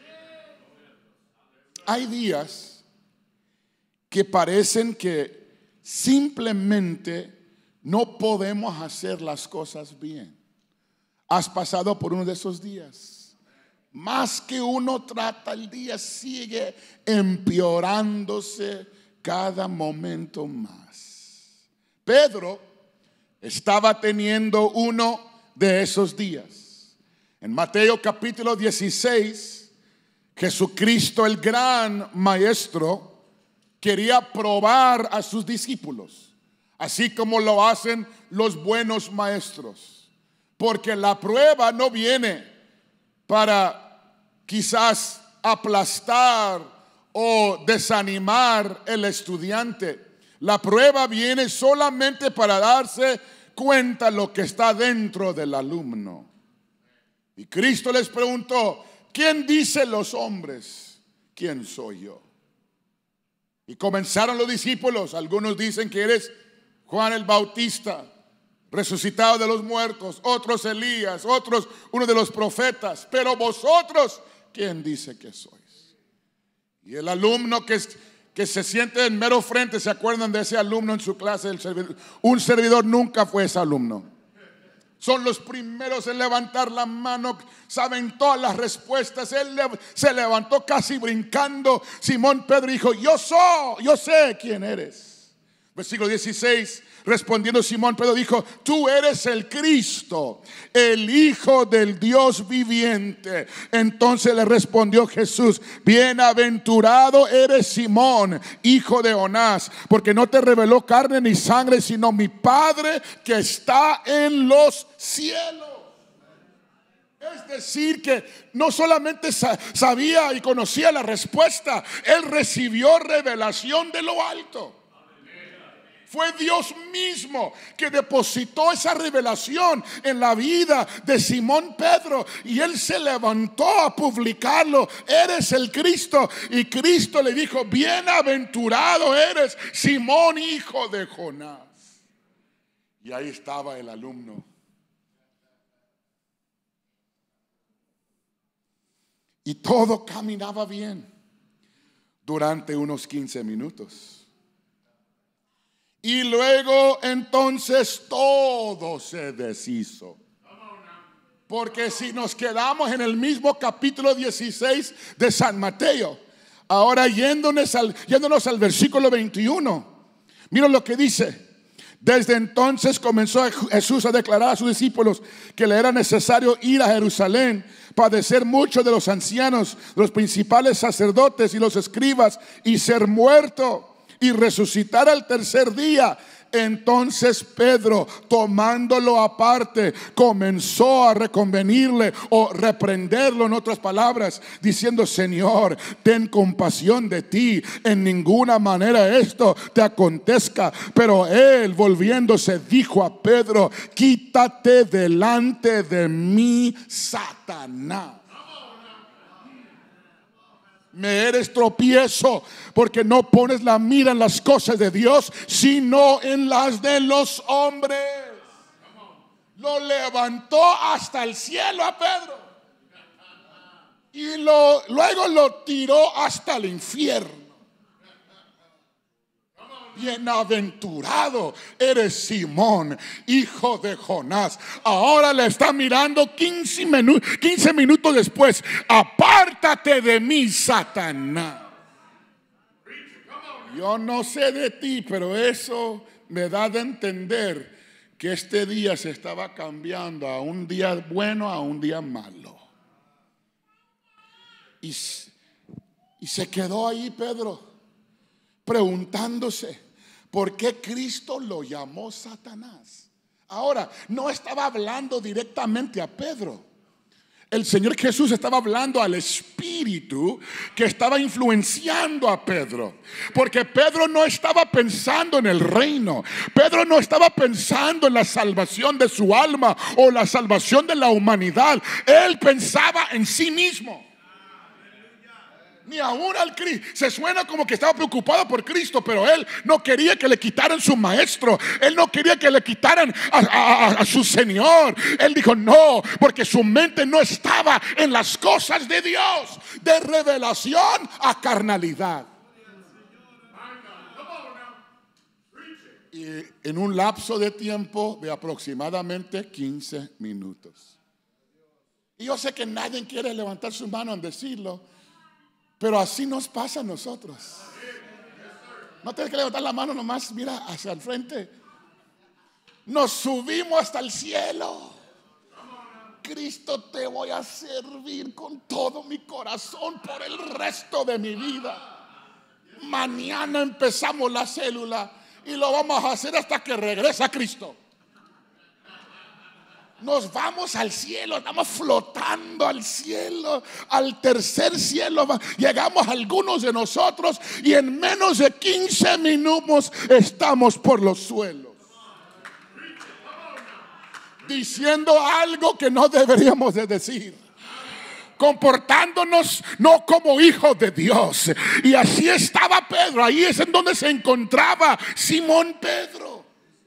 Hay días que parecen que simplemente no podemos hacer las cosas bien. ¿Has pasado por uno de esos días? Más que uno trata, el día sigue empeorándose cada momento más. Pedro estaba teniendo uno de esos días. En Mateo capítulo 16, Jesucristo, el gran maestro, quería probar a sus discípulos, así como lo hacen los buenos maestros. Porque la prueba no viene para quizás aplastar o desanimar el estudiante. La prueba viene solamente para darse cuenta lo que está dentro del alumno. Y Cristo les preguntó: ¿quién dicen los hombres? ¿Quién soy yo? Y comenzaron los discípulos. Algunos dicen que eres Juan el Bautista, resucitado de los muertos, otros Elías, otros uno de los profetas. Pero vosotros, ¿quién dice que sois? Y el alumno que se siente en mero frente, ¿se acuerdan de ese alumno en su clase? Un servidor nunca fue ese alumno. Son los primeros en levantar la mano, saben todas las respuestas. Él se levantó casi brincando. Simón Pedro dijo: yo sé quién eres. Versículo 16. Respondiendo Simón Pedro dijo: tú eres el Cristo, el Hijo del Dios viviente. Entonces le respondió Jesús: bienaventurado eres Simón, hijo de Jonás, porque no te reveló carne ni sangre, sino mi Padre que está en los cielos. Es decir, que no solamente sabía y conocía la respuesta, él recibió revelación de lo alto. Fue Dios mismo que depositó esa revelación en la vida de Simón Pedro, y él se levantó a publicarlo. Eres el Cristo. Y Cristo le dijo: bienaventurado eres, Simón, hijo de Jonás. Y ahí estaba el alumno. Y todo caminaba bien durante unos 15 minutos. Y luego entonces todo se deshizo. Porque si nos quedamos en el mismo capítulo 16 de San Mateo, ahora yéndonos al versículo 21, miren lo que dice. Desde entonces comenzó Jesús a declarar a sus discípulos que le era necesario ir a Jerusalén, padecer mucho de los ancianos, los principales sacerdotes y los escribas, y ser muerto y resucitar al tercer día. Entonces Pedro, tomándolo aparte, comenzó a reconvenirle o reprenderlo, en otras palabras, diciendo: Señor, ten compasión de ti, en ninguna manera esto te acontezca. Pero él, volviéndose, dijo a Pedro: quítate delante de mí, Satanás. Me eres tropiezo, porque no pones la mira en las cosas de Dios, sino en las de los hombres. Lo levantó hasta el cielo a Pedro, y luego lo tiró hasta el infierno. Bienaventurado eres, Simón, hijo de Jonás. Ahora le está mirando 15 minutos después: apártate de mí, Satanás. Yo no sé de ti, pero eso me da de entender que este día se estaba cambiando a un día bueno a un día malo. Y se quedó ahí Pedro preguntándose por qué Cristo lo llamó Satanás. Ahora, no estaba hablando directamente a Pedro. El Señor Jesús estaba hablando al espíritu que estaba influenciando a Pedro, porque Pedro no estaba pensando en el reino. Pedro no estaba pensando en la salvación de su alma o la salvación de la humanidad. Él pensaba en sí mismo. Ni aún al Cristo. Se suena como que estaba preocupado por Cristo, pero él no quería que le quitaran su maestro. Él no quería que le quitaran a su Señor. Él dijo no, porque su mente no estaba en las cosas de Dios, de revelación a carnalidad. Y en un lapso de tiempo de aproximadamente 15 minutos. Y yo sé que nadie quiere levantar su mano en decirlo, pero así nos pasa a nosotros. No tienes que levantar la mano nomás, mira hacia el frente. Nos subimos hasta el cielo. Cristo, te voy a servir con todo mi corazón por el resto de mi vida. Mañana empezamos la célula y lo vamos a hacer hasta que regresa Cristo. Nos vamos al cielo, estamos flotando al cielo, al tercer cielo. Llegamos algunos de nosotros y en menos de 15 minutos estamos por los suelos, diciendo algo que no deberíamos de decir, comportándonos no como hijos de Dios. Y así estaba Pedro. Ahí es en donde se encontraba Simón Pedro.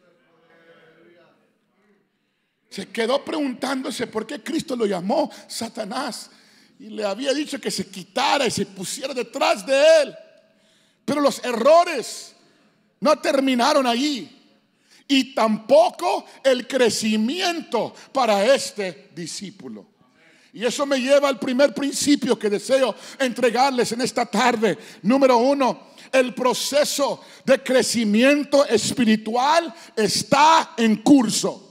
Se quedó preguntándose por qué Cristo lo llamó Satanás, y le había dicho que se quitara y se pusiera detrás de él. Pero los errores no terminaron allí, y tampoco el crecimiento para este discípulo. Y eso me lleva al primer principio que deseo entregarles en esta tarde. Número 1, el proceso de crecimiento espiritual está en curso.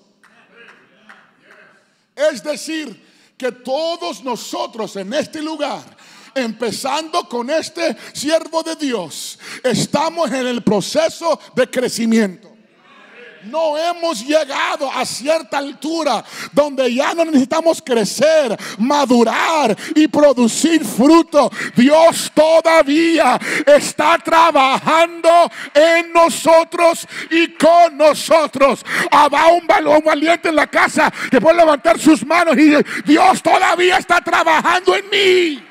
Es decir, que todos nosotros en este lugar, empezando con este siervo de Dios, estamos en el proceso de crecimiento. No hemos llegado a cierta altura donde ya no necesitamos crecer, madurar y producir fruto. Dios todavía está trabajando en nosotros y con nosotros. Habrá un valiente en la casa que puede levantar sus manos y decir: Dios todavía está trabajando en mí.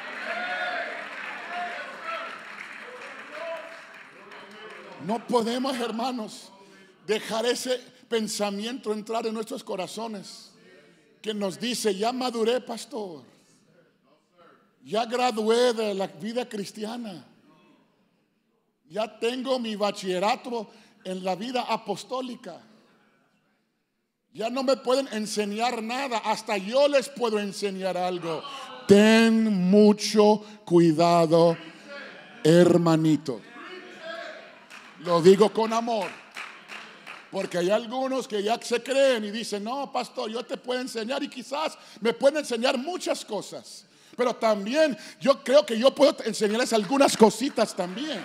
No podemos, hermanos, dejar ese pensamiento entrar en nuestros corazones que nos dice: ya maduré, pastor, ya gradué de la vida cristiana, ya tengo mi bachillerato en la vida apostólica, ya no me pueden enseñar nada, hasta yo les puedo enseñar algo. Ten mucho cuidado, hermanito. Lo digo con amor, porque hay algunos que ya se creen y dicen: no, pastor, yo te puedo enseñar, y quizás me pueden enseñar muchas cosas, pero también yo creo que yo puedo enseñarles algunas cositas también.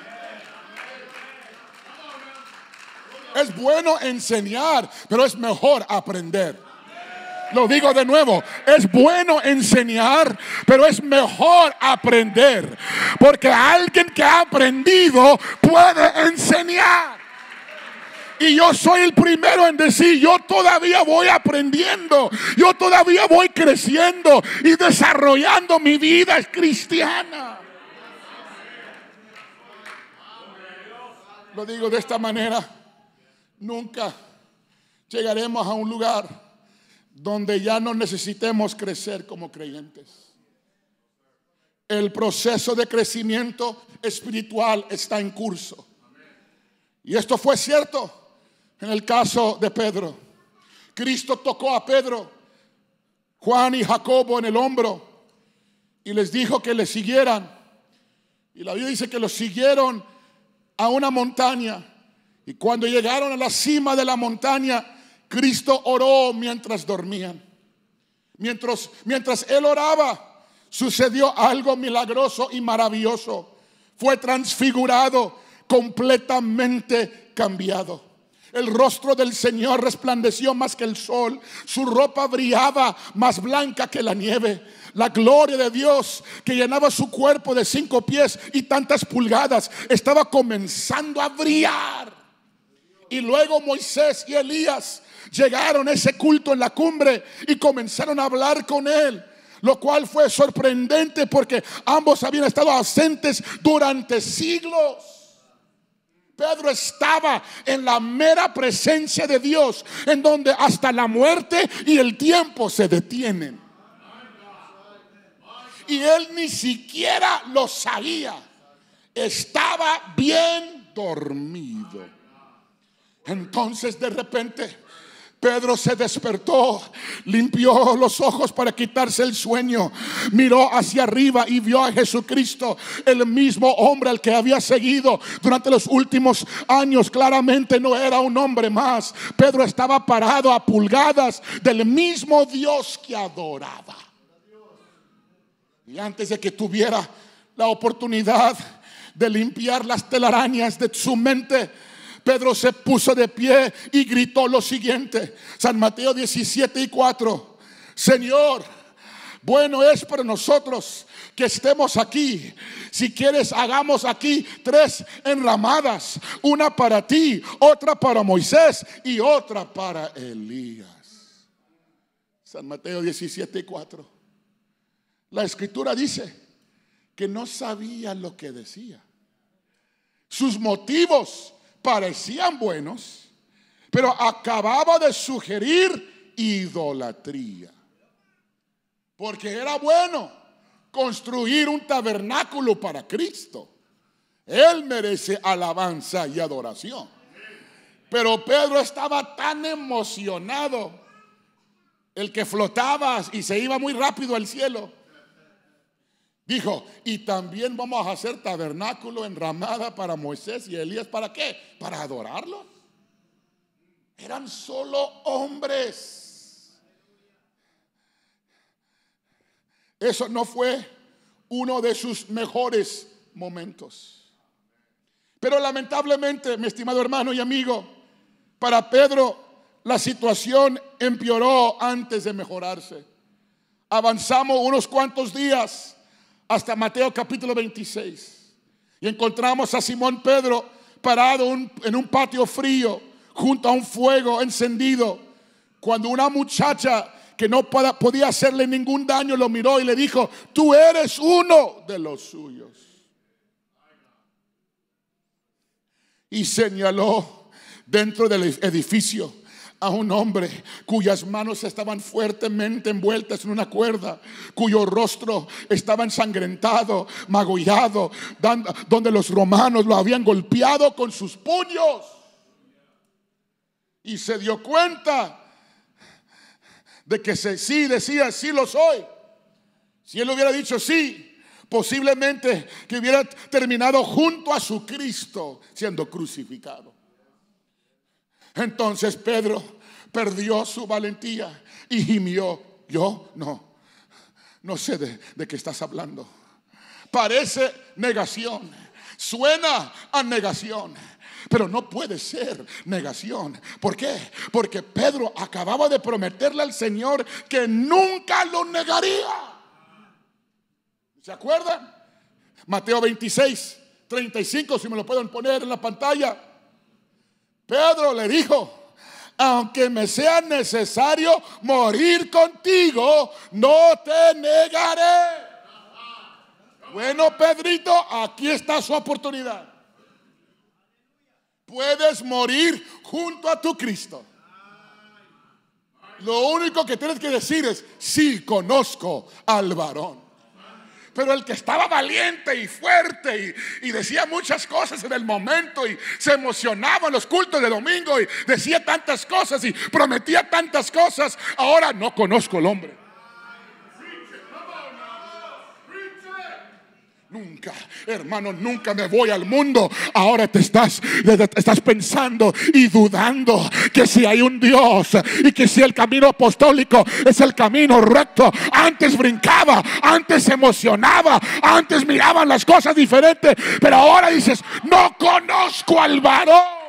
Es bueno enseñar, pero es mejor aprender. Lo digo de nuevo: es bueno enseñar, pero es mejor aprender, porque alguien que ha aprendido puede enseñar. Y yo soy el primero en decir: yo todavía voy aprendiendo, yo todavía voy creciendo y desarrollando mi vida cristiana. Lo digo de esta manera: nunca llegaremos a un lugar donde ya no necesitemos crecer como creyentes. El proceso de crecimiento espiritual está en curso. Y esto fue cierto en el caso de Pedro. Cristo tocó a Pedro, Juan y Jacobo en el hombro y les dijo que le siguieran. Y la Biblia dice que los siguieron a una montaña. Y cuando llegaron a la cima de la montaña, Cristo oró mientras dormían. Mientras Él oraba, sucedió algo milagroso y maravilloso. Fue transfigurado, completamente cambiado. El rostro del Señor resplandeció más que el sol. Su ropa brillaba más blanca que la nieve. La gloria de Dios, que llenaba su cuerpo de 5 pies y tantas pulgadas, estaba comenzando a brillar. Y luego Moisés y Elías llegaron a ese culto en la cumbre y comenzaron a hablar con él, lo cual fue sorprendente porque ambos habían estado ausentes durante siglos. Pedro estaba en la mera presencia de Dios, en donde hasta la muerte y el tiempo se detienen. Y él ni siquiera lo sabía. Estaba bien dormido. Entonces de repente Pedro se despertó, limpió los ojos para quitarse el sueño, miró hacia arriba y vio a Jesucristo, el mismo hombre al que había seguido durante los últimos años. Claramente no era un hombre más. Pedro estaba parado a pulgadas del mismo Dios que adoraba. Y antes de que tuviera la oportunidad de limpiar las telarañas de su mente, Pedro se puso de pie y gritó lo siguiente. San Mateo 17:4. Señor, bueno es para nosotros que estemos aquí. Si quieres, hagamos aquí 3 enramadas: una para ti, otra para Moisés y otra para Elías. San Mateo 17:4. La escritura dice que no sabía lo que decía. Sus motivos parecían buenos, pero acababa de sugerir idolatría. Porque era bueno construir un tabernáculo para Cristo. Él merece alabanza y adoración. Pero Pedro estaba tan emocionado, el que flotaba y se iba muy rápido al cielo, dijo: y también vamos a hacer tabernáculo enramada para Moisés y Elías. ¿Para qué? ¿Para adorarlos? Eran solo hombres. Eso no fue uno de sus mejores momentos. Pero lamentablemente, mi estimado hermano y amigo, Para Pedro, la situación empeoró antes de mejorarse. Avanzamos unos cuantos días hasta Mateo capítulo 26 y encontramos a Simón Pedro parado en un patio frío junto a un fuego encendido, cuando una muchacha que no podía hacerle ningún daño lo miró y le dijo: tú eres uno de los suyos. Y señaló dentro del edificio a un hombre cuyas manos estaban fuertemente envueltas en una cuerda, cuyo rostro estaba ensangrentado, magullado, donde los romanos lo habían golpeado con sus puños. Y se dio cuenta de que sí decía: sí lo soy. Si él hubiera dicho sí, posiblemente que hubiera terminado junto a su Cristo siendo crucificado. Entonces Pedro perdió su valentía y gimió: yo no sé de qué estás hablando. Parece negación, suena a negación, pero no puede ser negación. ¿Por qué? Porque Pedro acababa de prometerle al Señor que nunca lo negaría. ¿Se acuerdan? Mateo 26, 35, si me lo pueden poner en la pantalla. Pedro le dijo: aunque me sea necesario morir contigo, no te negaré. Bueno, Pedrito, aquí está su oportunidad. Puedes morir junto a tu Cristo. Lo único que tienes que decir es: sí, conozco al varón. Pero el que estaba valiente y fuerte y decía muchas cosas en el momento y se emocionaba en los cultos de domingo y decía tantas cosas y prometía tantas cosas, ahora no conozco al hombre. Nunca, hermano, nunca me voy al mundo. Ahora te estás pensando y dudando que si hay un Dios y que si el camino apostólico es el camino recto. Antes brincaba, antes se emocionaba, antes miraban las cosas diferentes, pero ahora dices: no conozco al varón.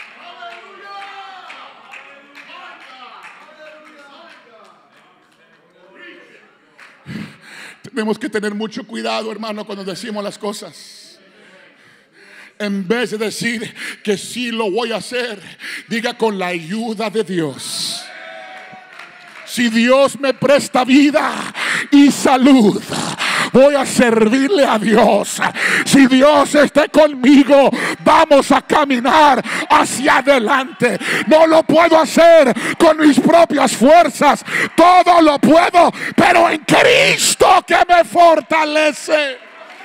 Tenemos que tener mucho cuidado, hermano, cuando decimos las cosas. En vez de decir que sí lo voy a hacer, diga: con la ayuda de Dios. Si Dios me presta vida y salud, voy a servirle a Dios. Si Dios está conmigo, vamos a caminar hacia adelante. No lo puedo hacer con mis propias fuerzas. Todo lo puedo, pero en Cristo que me fortalece.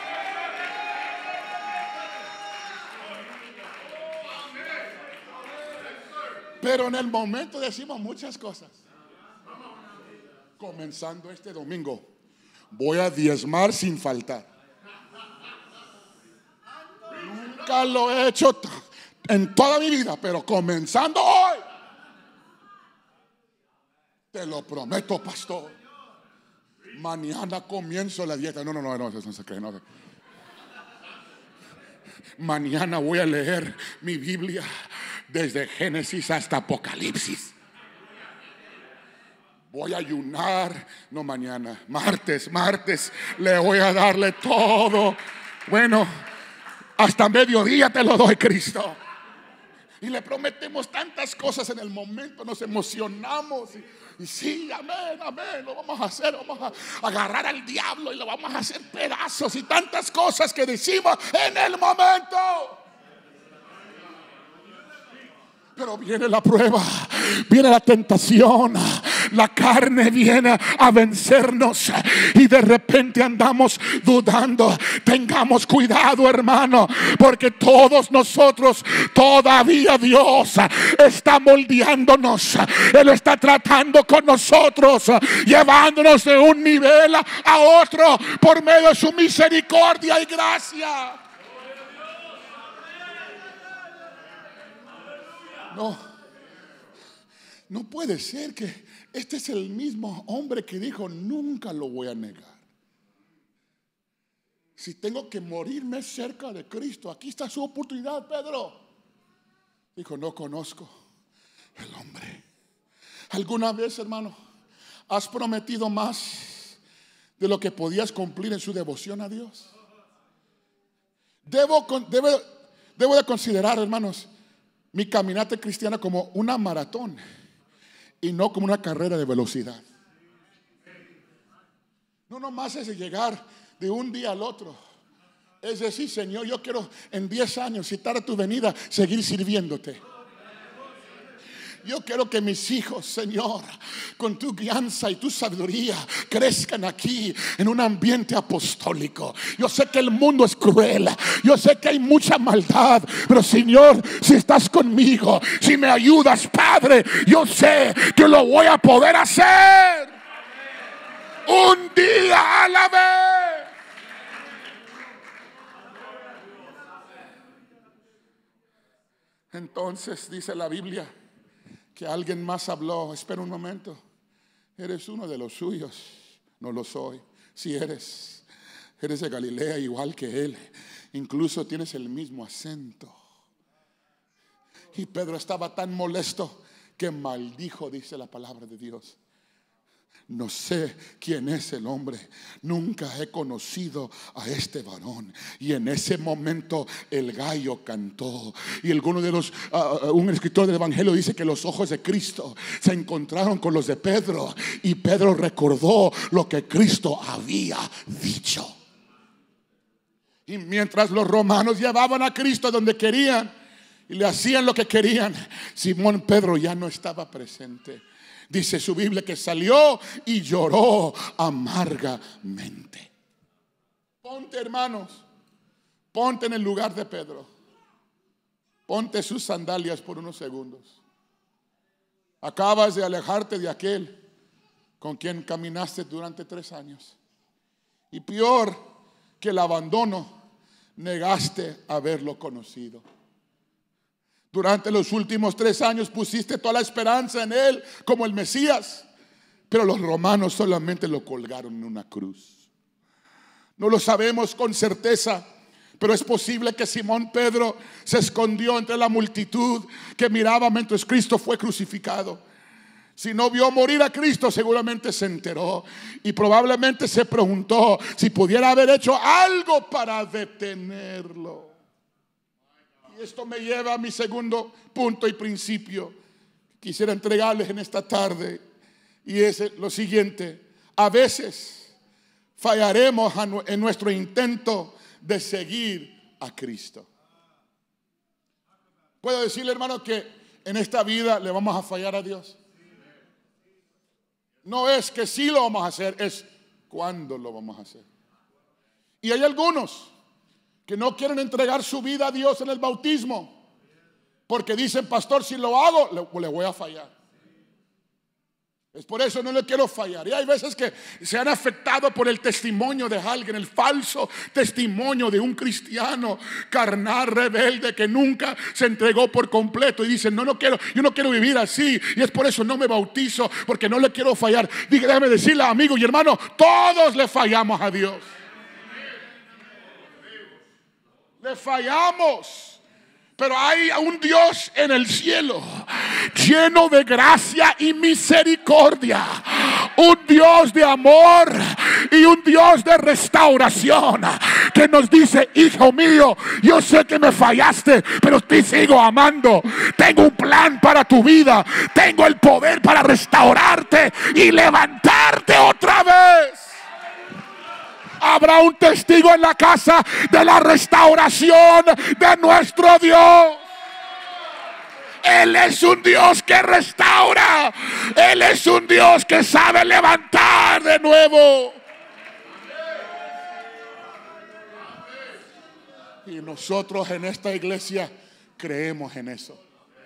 Pero en el momento decimos muchas cosas. Comenzando este domingo, voy a diezmar sin faltar. Nunca lo he hecho en toda mi vida, pero comenzando hoy, te lo prometo, pastor, mañana comienzo la dieta. No, eso no se cree, no. Mañana voy a leer mi Biblia desde Génesis hasta Apocalipsis. Voy a ayunar, no mañana, martes, le voy a darle todo. Bueno, hasta mediodía te lo doy, Cristo. Y le prometemos tantas cosas en el momento, nos emocionamos. Y sí, amén, lo vamos a hacer. Vamos a agarrar al diablo y lo vamos a hacer pedazos. Y tantas cosas que decimos en el momento. Pero viene la prueba, viene la tentación, la carne viene a vencernos y de repente andamos dudando. Tengamos cuidado, hermano, porque todos nosotros, todavía Dios está moldeándonos. Él está tratando con nosotros, llevándonos de un nivel a otro por medio de su misericordia y gracia. No puede ser que este es el mismo hombre que dijo: nunca lo voy a negar. Si tengo que morirme cerca de Cristo, aquí está su oportunidad, Pedro. Dijo: no conozco ¿Alguna vez, hermano, has prometido más de lo que podías cumplir en su devoción a Dios? Debo de considerar, hermanos, mi caminata cristiana como una maratón y no como una carrera de velocidad. No nomás es llegar de un día al otro. Es decir, Señor, yo quiero en 10 años, si tarda tu venida, seguir sirviéndote. Yo quiero que mis hijos, Señor, con tu guianza y tu sabiduría, crezcan aquí en un ambiente apostólico. Yo sé que el mundo es cruel, yo sé que hay mucha maldad, pero Señor, si estás conmigo, si me ayudas, Padre, yo sé que lo voy a poder hacer. Un día a la vez. Entonces dice la Biblia que alguien más habló. Espera un momento. Eres uno de los suyos. No lo soy. Si eres de Galilea igual que él. Incluso tienes el mismo acento. Y Pedro estaba tan molesto que maldijo, dice la palabra de Dios. No sé quién es el hombre, nunca he conocido a este varón. Y en ese momento el gallo cantó. Y alguno de un escritor del evangelio dice que los ojos de Cristo se encontraron con los de Pedro. Y Pedro recordó lo que Cristo había dicho. Y mientras los romanos llevaban a Cristo donde querían y le hacían lo que querían, Simón Pedro ya no estaba presente. Dice su Biblia que salió y lloró amargamente. Ponte, hermanos, ponte en el lugar de Pedro. Ponte sus sandalias por unos segundos. Acabas de alejarte de aquel con quien caminaste durante 3 años. Y peor que el abandono, negaste haberlo conocido. Durante los últimos 3 años pusiste toda la esperanza en él como el Mesías. Pero los romanos solamente lo colgaron en una cruz. No lo sabemos con certeza, pero es posible que Simón Pedro se escondió entre la multitud que miraba mientras Cristo fue crucificado. Si no vio morir a Cristo, seguramente se enteró y probablemente se preguntó si pudiera haber hecho algo para detenerlo. Y esto me lleva a mi segundo punto y principio. Quisiera entregarles en esta tarde. Y es lo siguiente. A veces fallaremos en nuestro intento de seguir a Cristo. Puedo decirle, hermano, que en esta vida le vamos a fallar a Dios. No es que sí lo vamos a hacer, es cuándo lo vamos a hacer. Y hay algunos que no quieren entregar su vida a Dios en el bautismo, porque dicen, pastor, si lo hago, le voy a fallar. Es por eso no le quiero fallar. Y hay veces que se han afectado por el testimonio de alguien, el falso testimonio de un cristiano carnal, rebelde, que nunca se entregó por completo. Y dicen, yo no quiero vivir así. Y es por eso no me bautizo, porque no le quiero fallar. Déjame decirle, amigo y hermano, todos le fallamos a Dios. Le fallamos, pero hay un Dios en el cielo lleno de gracia y misericordia, un Dios de amor y un Dios de restauración, que nos dice, hijo mío, yo sé que me fallaste, pero te sigo amando. Tengo un plan para tu vida, tengo el poder para restaurarte y levantarte otra vez. Habrá un testigo en la casa de la restauración de nuestro Dios. Él es un Dios que restaura. Él es un Dios que sabe levantar de nuevo. Y nosotros en esta iglesia creemos en eso.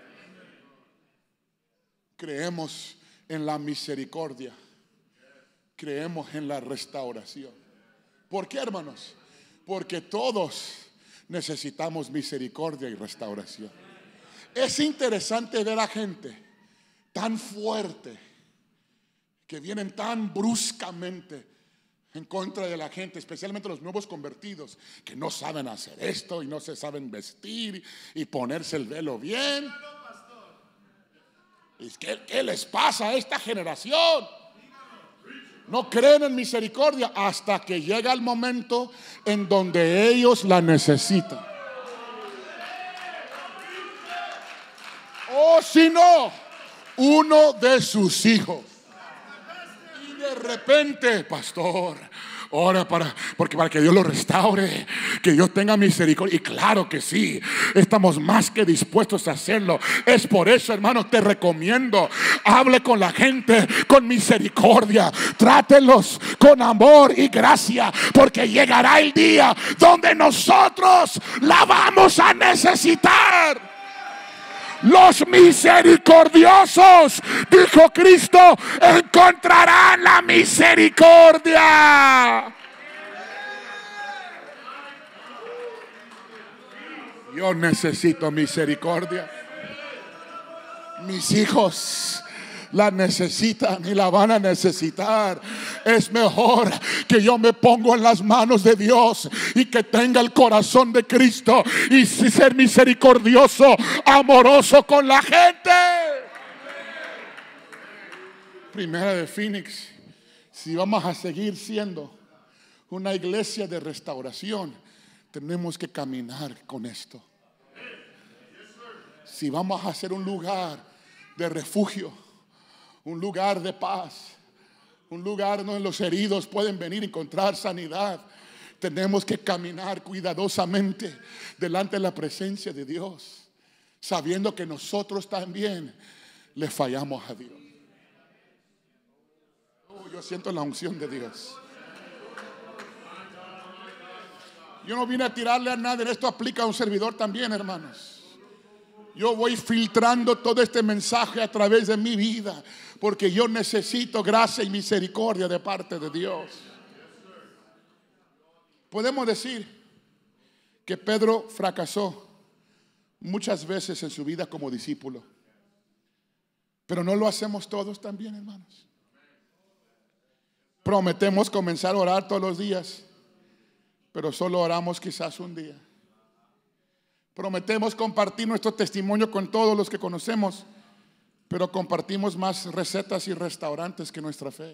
Creemos en la misericordia. Creemos en la restauración. ¿Por qué, hermanos? Porque todos necesitamos misericordia y restauración. Es interesante ver a gente tan fuerte que vienen tan bruscamente en contra de la gente, especialmente los nuevos convertidos, que no saben hacer esto y no se saben vestir y ponerse el velo bien. ¿Qué les pasa a esta generación? No creen en misericordia hasta que llega el momento en donde ellos la necesitan. O si no, uno de sus hijos. Y de repente, pastor, ora para que Dios lo restaure, que Dios tenga misericordia. Y claro que sí, estamos más que dispuestos a hacerlo. Es por eso, hermano, te recomiendo, hable con la gente con misericordia, trátelos con amor y gracia, porque llegará el día donde nosotros la vamos a necesitar. Los misericordiosos, dijo Cristo, encontrarán la misericordia. Yo necesito misericordia. Mis hijos la necesitan y la van a necesitar. Es mejor que yo me pongo en las manos de Dios y que tenga el corazón de Cristo y ser misericordioso, amoroso con la gente. Primera de Phoenix, si vamos a seguir siendo una iglesia de restauración, tenemos que caminar con esto. Si vamos a ser un lugar de refugio, un lugar de paz, un lugar donde los heridos pueden venir y encontrar sanidad, tenemos que caminar cuidadosamente delante de la presencia de Dios, sabiendo que nosotros también le fallamos a Dios. Yo siento la unción de Dios. Yo no vine a tirarle a nadie, esto aplica a un servidor también, hermanos. Yo voy filtrando todo este mensaje a través de mi vida, porque yo necesito gracia y misericordia de parte de Dios. Podemos decir que Pedro fracasó muchas veces en su vida como discípulo, pero no lo hacemos todos también, hermanos. Prometemos comenzar a orar todos los días, pero solo oramos quizás un día. Prometemos compartir nuestro testimonio con todos los que conocemos, pero compartimos más recetas y restaurantes que nuestra fe.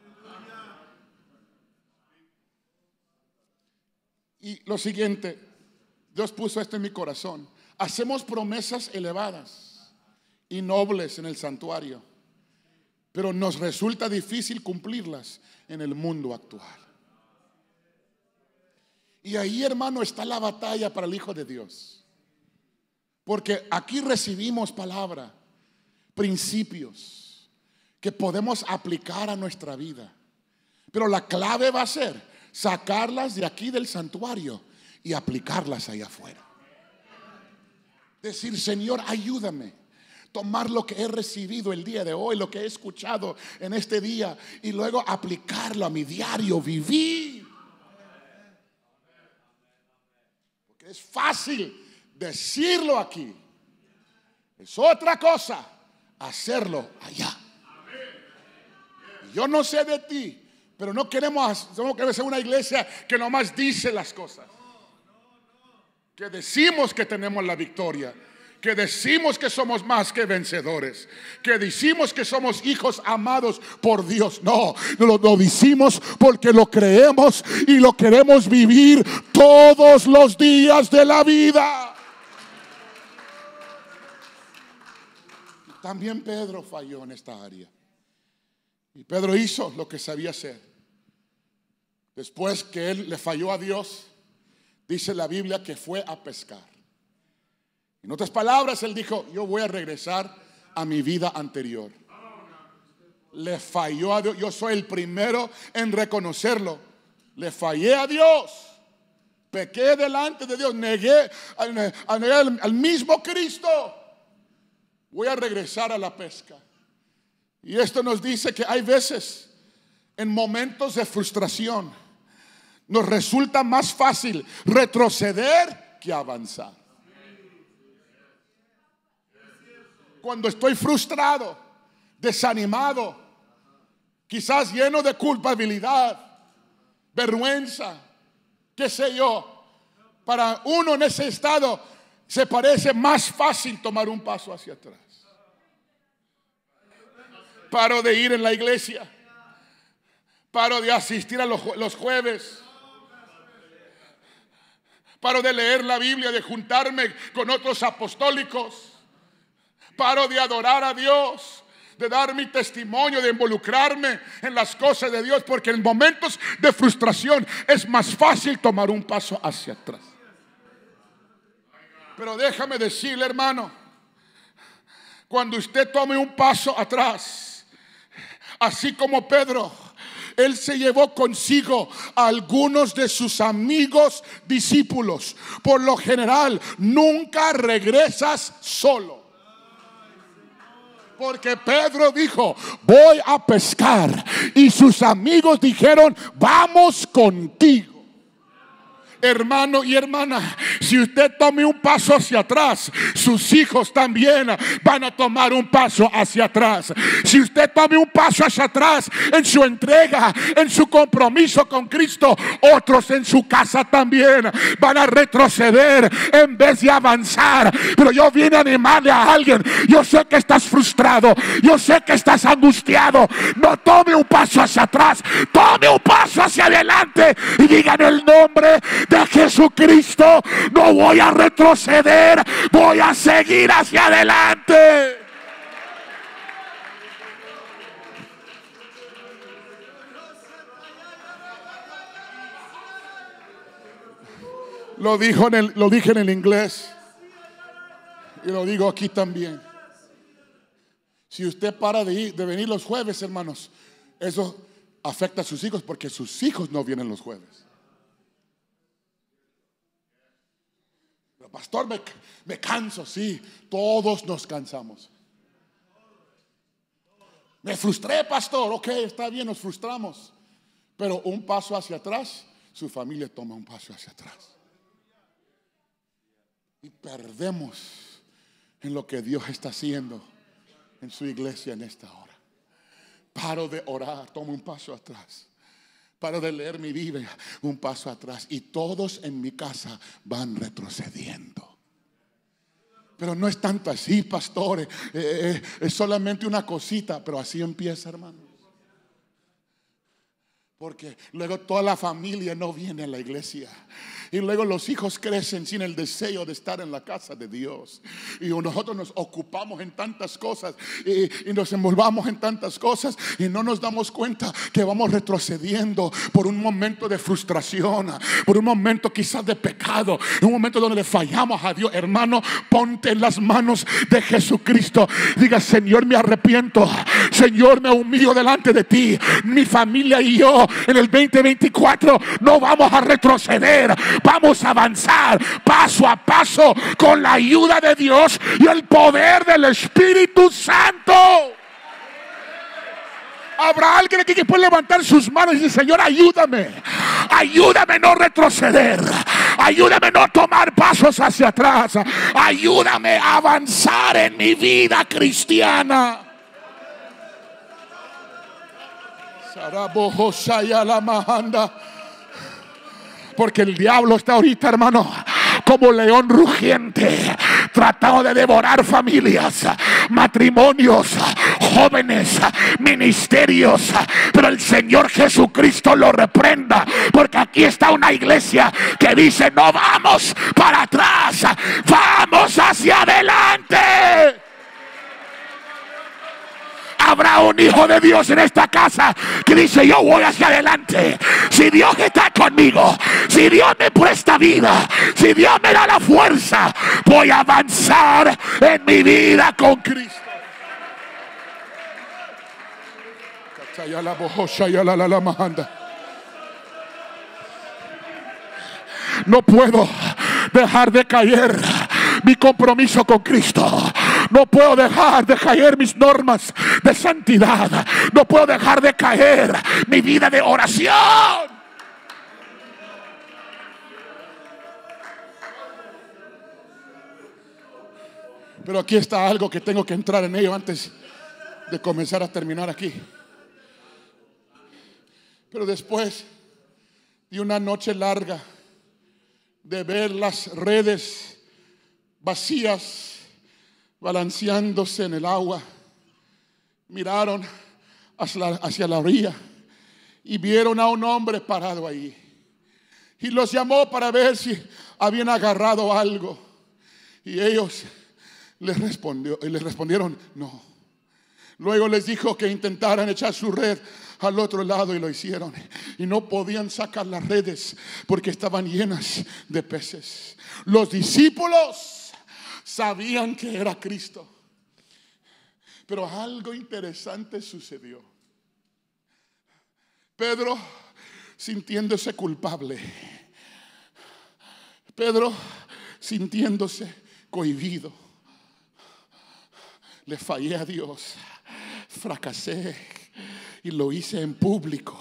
Y lo siguiente, Dios puso esto en mi corazón. Hacemos promesas elevadas y nobles en el santuario, pero nos resulta difícil cumplirlas en el mundo actual. Y ahí, hermano, está la batalla para el Hijo de Dios. Porque aquí recibimos palabra, principios que podemos aplicar a nuestra vida. Pero la clave va a ser sacarlas de aquí del santuario y aplicarlas allá afuera. Decir, Señor, ayúdame. Tomar lo que he recibido el día de hoy, lo que he escuchado en este día, y luego aplicarlo a mi diario vivir. Porque es fácil decirlo aquí, es otra cosa hacerlo allá. Yo no sé de ti, pero no queremos ser una iglesia que nomás dice las cosas, que decimos que tenemos la victoria, que decimos que somos más que vencedores, que decimos que somos hijos amados por Dios. No, lo decimos porque lo creemos y lo queremos vivir todos los días de la vida. También Pedro falló en esta área. Y Pedro hizo lo que sabía hacer. Después que él le falló a Dios, dice la Biblia que fue a pescar. En otras palabras, él dijo, yo voy a regresar a mi vida anterior. Le falló a Dios. Yo soy el primero en reconocerlo. Le fallé a Dios. Pequé delante de Dios. Negué al mismo Cristo. Voy a regresar a la pesca. Y esto nos dice que hay veces, en momentos de frustración, nos resulta más fácil retroceder que avanzar. Cuando estoy frustrado, desanimado, quizás lleno de culpabilidad, vergüenza, qué sé yo, para uno en ese estado se parece más fácil tomar un paso hacia atrás. Paro de ir en la iglesia. Paro de asistir a los jueves. Paro de leer la Biblia, de juntarme con otros apostólicos. Paro de adorar a Dios, de dar mi testimonio, de involucrarme en las cosas de Dios, porque en momentos de frustración es más fácil tomar un paso hacia atrás. Pero déjame decirle, hermano, cuando usted tome un paso atrás, así como Pedro, él se llevó consigo a algunos de sus amigos discípulos. Por lo general, nunca regresas solo. Porque Pedro dijo: voy a pescar. Y sus amigos dijeron: vamos contigo. Hermano y hermana, si usted tome un paso hacia atrás, sus hijos también van a tomar un paso hacia atrás. Si usted tome un paso hacia atrás en su entrega, en su compromiso con Cristo, otros en su casa también van a retroceder en vez de avanzar. Pero yo vine a animarle a alguien. Yo sé que estás frustrado, yo sé que estás angustiado. No tome un paso hacia atrás, tome un paso hacia adelante y diga: en el nombre de Jesucristo no voy a retroceder, voy a seguir hacia adelante. Lo dije en el inglés y lo digo aquí también. Si usted para de venir los jueves, hermanos, eso afecta a sus hijos, porque sus hijos no vienen los jueves. Pastor, me canso. Sí, todos nos cansamos. Me frustré, pastor. Ok, está bien, nos frustramos. Pero un paso hacia atrás, su familia toma un paso hacia atrás. Y perdemos en lo que Dios está haciendo en su iglesia en esta hora. Paro de orar, tomo un paso atrás. Paro de leer mi Biblia, un paso atrás. Y todos en mi casa van retrocediendo. Pero no es tanto así, pastor. Es solamente una cosita. Pero así empieza, hermano. Porque luego toda la familia no viene a la iglesia. Y luego los hijos crecen sin el deseo de estar en la casa de Dios. Y nosotros nos ocupamos en tantas cosas y nos envolvamos en tantas cosas, y no nos damos cuenta que vamos retrocediendo por un momento de frustración, por un momento quizás de pecado, un momento donde le fallamos a Dios. Hermano, ponte en las manos de Jesucristo. Diga: Señor, me arrepiento. Señor, me humillo delante de ti. Mi familia y yo en el 2024 no vamos a retroceder. Vamos a avanzar paso a paso con la ayuda de Dios y el poder del Espíritu Santo. Habrá alguien aquí que puede levantar sus manos y decir: Señor, ayúdame. Ayúdame a no retroceder. Ayúdame a no tomar pasos hacia atrás. Ayúdame a avanzar en mi vida cristiana. Porque el diablo está ahorita, hermano, como león rugiente, tratando de devorar familias, matrimonios, jóvenes, ministerios. Pero el Señor Jesucristo lo reprenda, porque aquí está una iglesia que dice: no vamos para atrás, vamos hacia adelante. Habrá un hijo de Dios en esta casa que dice: yo voy hacia adelante. Si Dios está conmigo, si Dios me presta vida, si Dios me da la fuerza, voy a avanzar en mi vida con Cristo. No puedo dejar de caer mi compromiso con Cristo. No puedo dejar de caer mis normas de santidad. No puedo dejar de caer mi vida de oración. Pero aquí está algo que tengo que entrar en ello antes de comenzar a terminar aquí. Pero después de una noche larga de ver las redes vacías balanceándose en el agua, miraron hacia la orilla y vieron a un hombre parado ahí. Y los llamó para ver si habían agarrado algo. Y ellos les respondieron no. Luego les dijo que intentaran echar su red al otro lado y lo hicieron. Y no podían sacar las redes porque estaban llenas de peces. Los discípulos sabían que era Cristo. Pero algo interesante sucedió. Pedro, sintiéndose culpable. Pedro, sintiéndose cohibido. Le fallé a Dios. Fracasé y lo hice en público.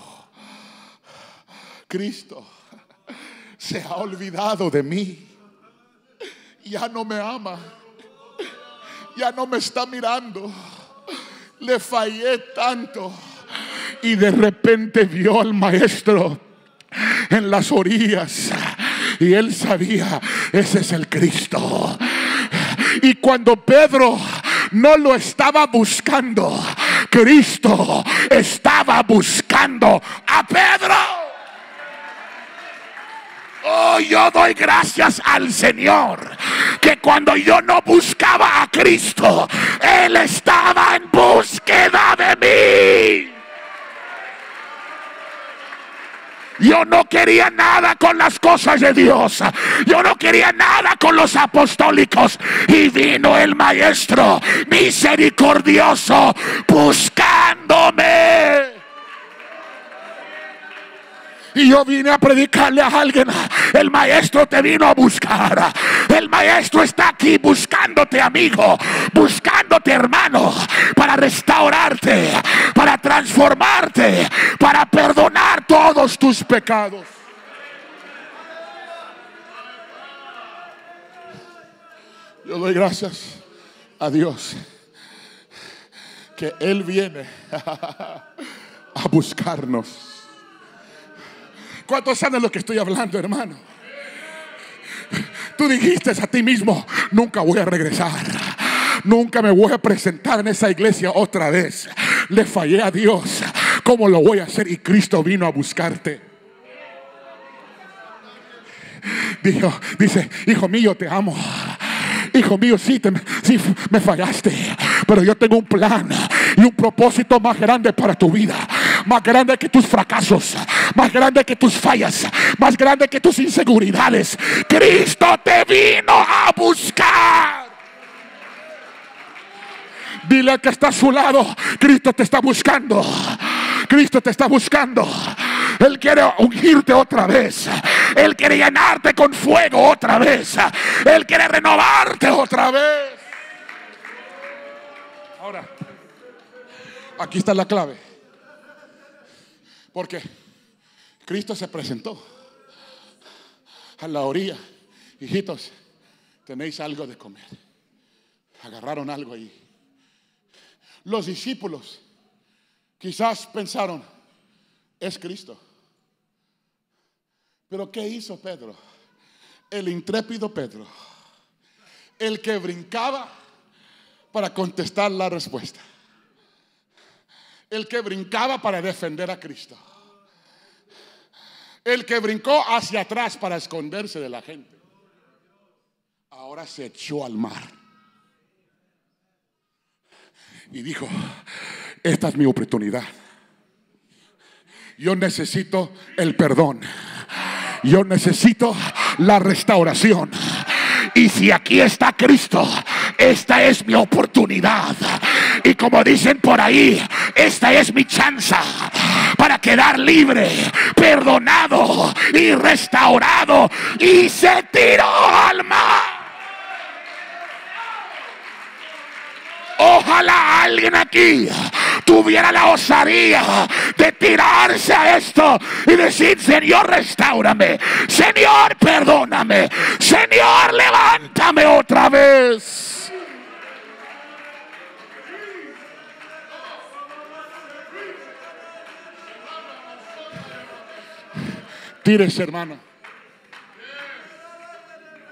Cristo se ha olvidado de mí. Ya no me ama. Ya no me está mirando. Le fallé tanto. Y de repente vio al maestro en las orillas. Y él sabía, ese es el Cristo. Y cuando Pedro no lo estaba buscando, Cristo estaba buscando a Pedro. Oh, yo doy gracias al Señor que cuando yo no buscaba a Cristo, Él estaba en búsqueda de mí. Yo no quería nada con las cosas de Dios. Yo no quería nada con los apostólicos. Y vino el maestro misericordioso buscándome. Y yo vine a predicarle a alguien: el maestro te vino a buscar. El maestro está aquí buscándote, amigo, buscándote, hermano, para restaurarte, para transformarte, para perdonar todos tus pecados. Yo doy gracias a Dios que Él viene a buscarnos. ¿Cuántos saben lo que estoy hablando, hermano? Tú dijiste a ti mismo: nunca voy a regresar, nunca me voy a presentar en esa iglesia otra vez. Le fallé a Dios, ¿cómo lo voy a hacer? Y Cristo vino a buscarte. Dice: hijo mío, te amo. Hijo mío, sí me fallaste, pero yo tengo un plan y un propósito más grande para tu vida. Más grande que tus fracasos, más grande que tus fallas, más grande que tus inseguridades. Cristo te vino a buscar. Dile al que está a su lado: Cristo te está buscando. Cristo te está buscando. Él quiere ungirte otra vez. Él quiere llenarte con fuego otra vez. Él quiere renovarte otra vez. Ahora, aquí está la clave. Porque Cristo se presentó a la orilla. Hijitos, tenéis algo de comer. Agarraron algo ahí. Los discípulos quizás pensaron: es Cristo. Pero ¿qué hizo Pedro? El intrépido Pedro, el que brincaba para contestar la respuesta, el que brincaba para defender a Cristo, el que brincó hacia atrás para esconderse de la gente, ahora se echó al mar y dijo: esta es mi oportunidad. Yo necesito el perdón. Yo necesito la restauración. Y si aquí está Cristo, esta es mi oportunidad. Y como dicen por ahí, esta es mi chance para quedar libre, perdonado y restaurado. Y se tiró al mar. Ojalá alguien aquí tuviera la osadía de tirarse a esto y decir: Señor, restáurame. Señor, perdóname. Señor, levántame otra vez. Tírese, hermano.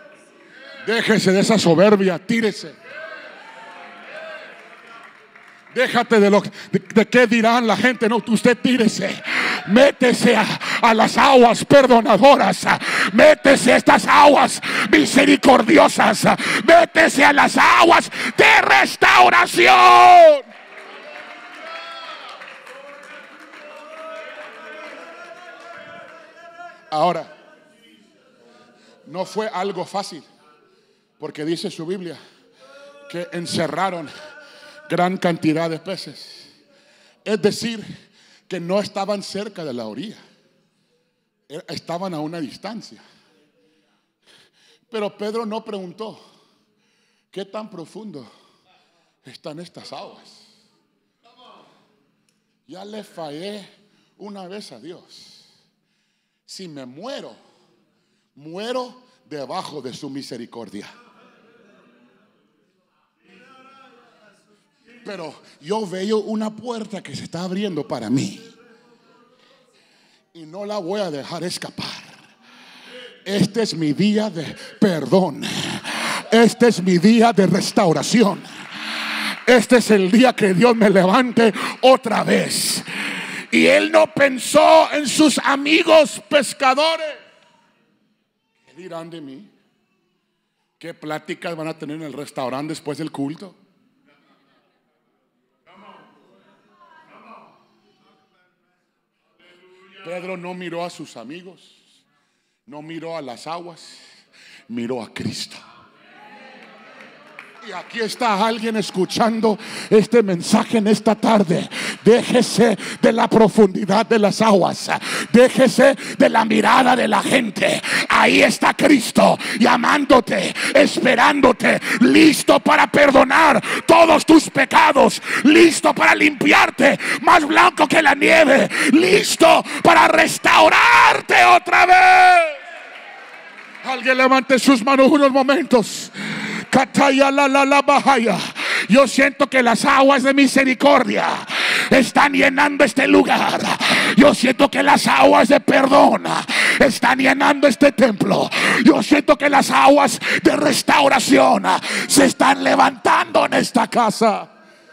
Déjese de esa soberbia, tírese. Déjate de qué dirán la gente. No, usted tírese. Métese a las aguas perdonadoras. Métese a estas aguas misericordiosas. Métese a las aguas de restauración. Ahora, no fue algo fácil, porque dice su Biblia que encerraron gran cantidad de peces. Es decir, que no estaban cerca de la orilla, estaban a una distancia. Pero Pedro no preguntó: ¿qué tan profundo están estas aguas? Ya le fallé una vez a Dios. Si me muero, muero debajo de su misericordia. Pero yo veo una puerta que se está abriendo para mí y no la voy a dejar escapar. Este es mi día de perdón. Este es mi día de restauración. Este es el día que Dios me levante otra vez. Y él no pensó en sus amigos pescadores. ¿Qué dirán de mí? ¿Qué pláticas van a tener en el restaurante después del culto? Pedro no miró a sus amigos, no miró a las aguas, miró a Cristo. Y aquí está alguien escuchando este mensaje en esta tarde. Déjese de la profundidad de las aguas. Déjese de la mirada de la gente. Ahí está Cristo llamándote, esperándote, listo para perdonar todos tus pecados, listo para limpiarte más blanco que la nieve, listo para restaurarte otra vez. Alguien levante sus manos unos momentos. Yo siento que las aguas de misericordia están llenando este lugar. Yo siento que las aguas de perdón están llenando este templo. Yo siento que las aguas de restauración se están levantando en esta casa.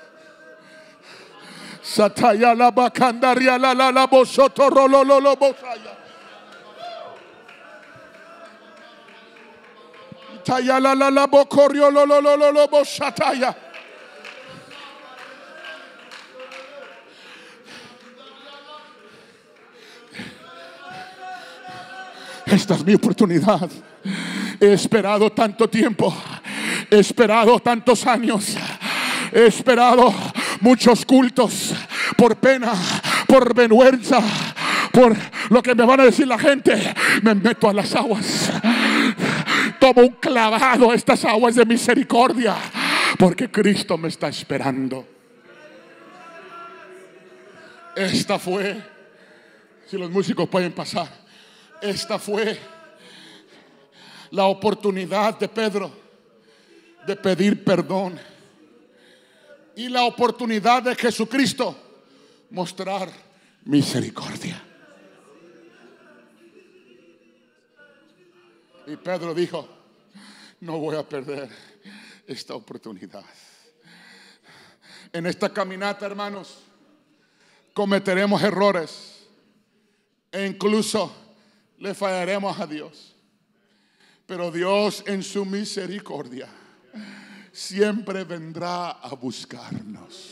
Sataya la bacandaria la bosotorololo bosaya. La bocorio lo bosataya. Esta es mi oportunidad. He esperado tanto tiempo, he esperado tantos años, he esperado muchos cultos por pena, por vergüenza, por lo que me van a decir la gente. Me meto a las aguas, tomo un clavado a estas aguas de misericordia, porque Cristo me está esperando. Esta fue, si los músicos pueden pasar, esta fue la oportunidad de Pedro de pedir perdón y la oportunidad de Jesucristo mostrar misericordia. Y Pedro dijo: no voy a perder esta oportunidad. En esta caminata, hermanos, cometeremos errores e incluso le fallaremos a Dios. Pero Dios, en su misericordia, siempre vendrá a buscarnos.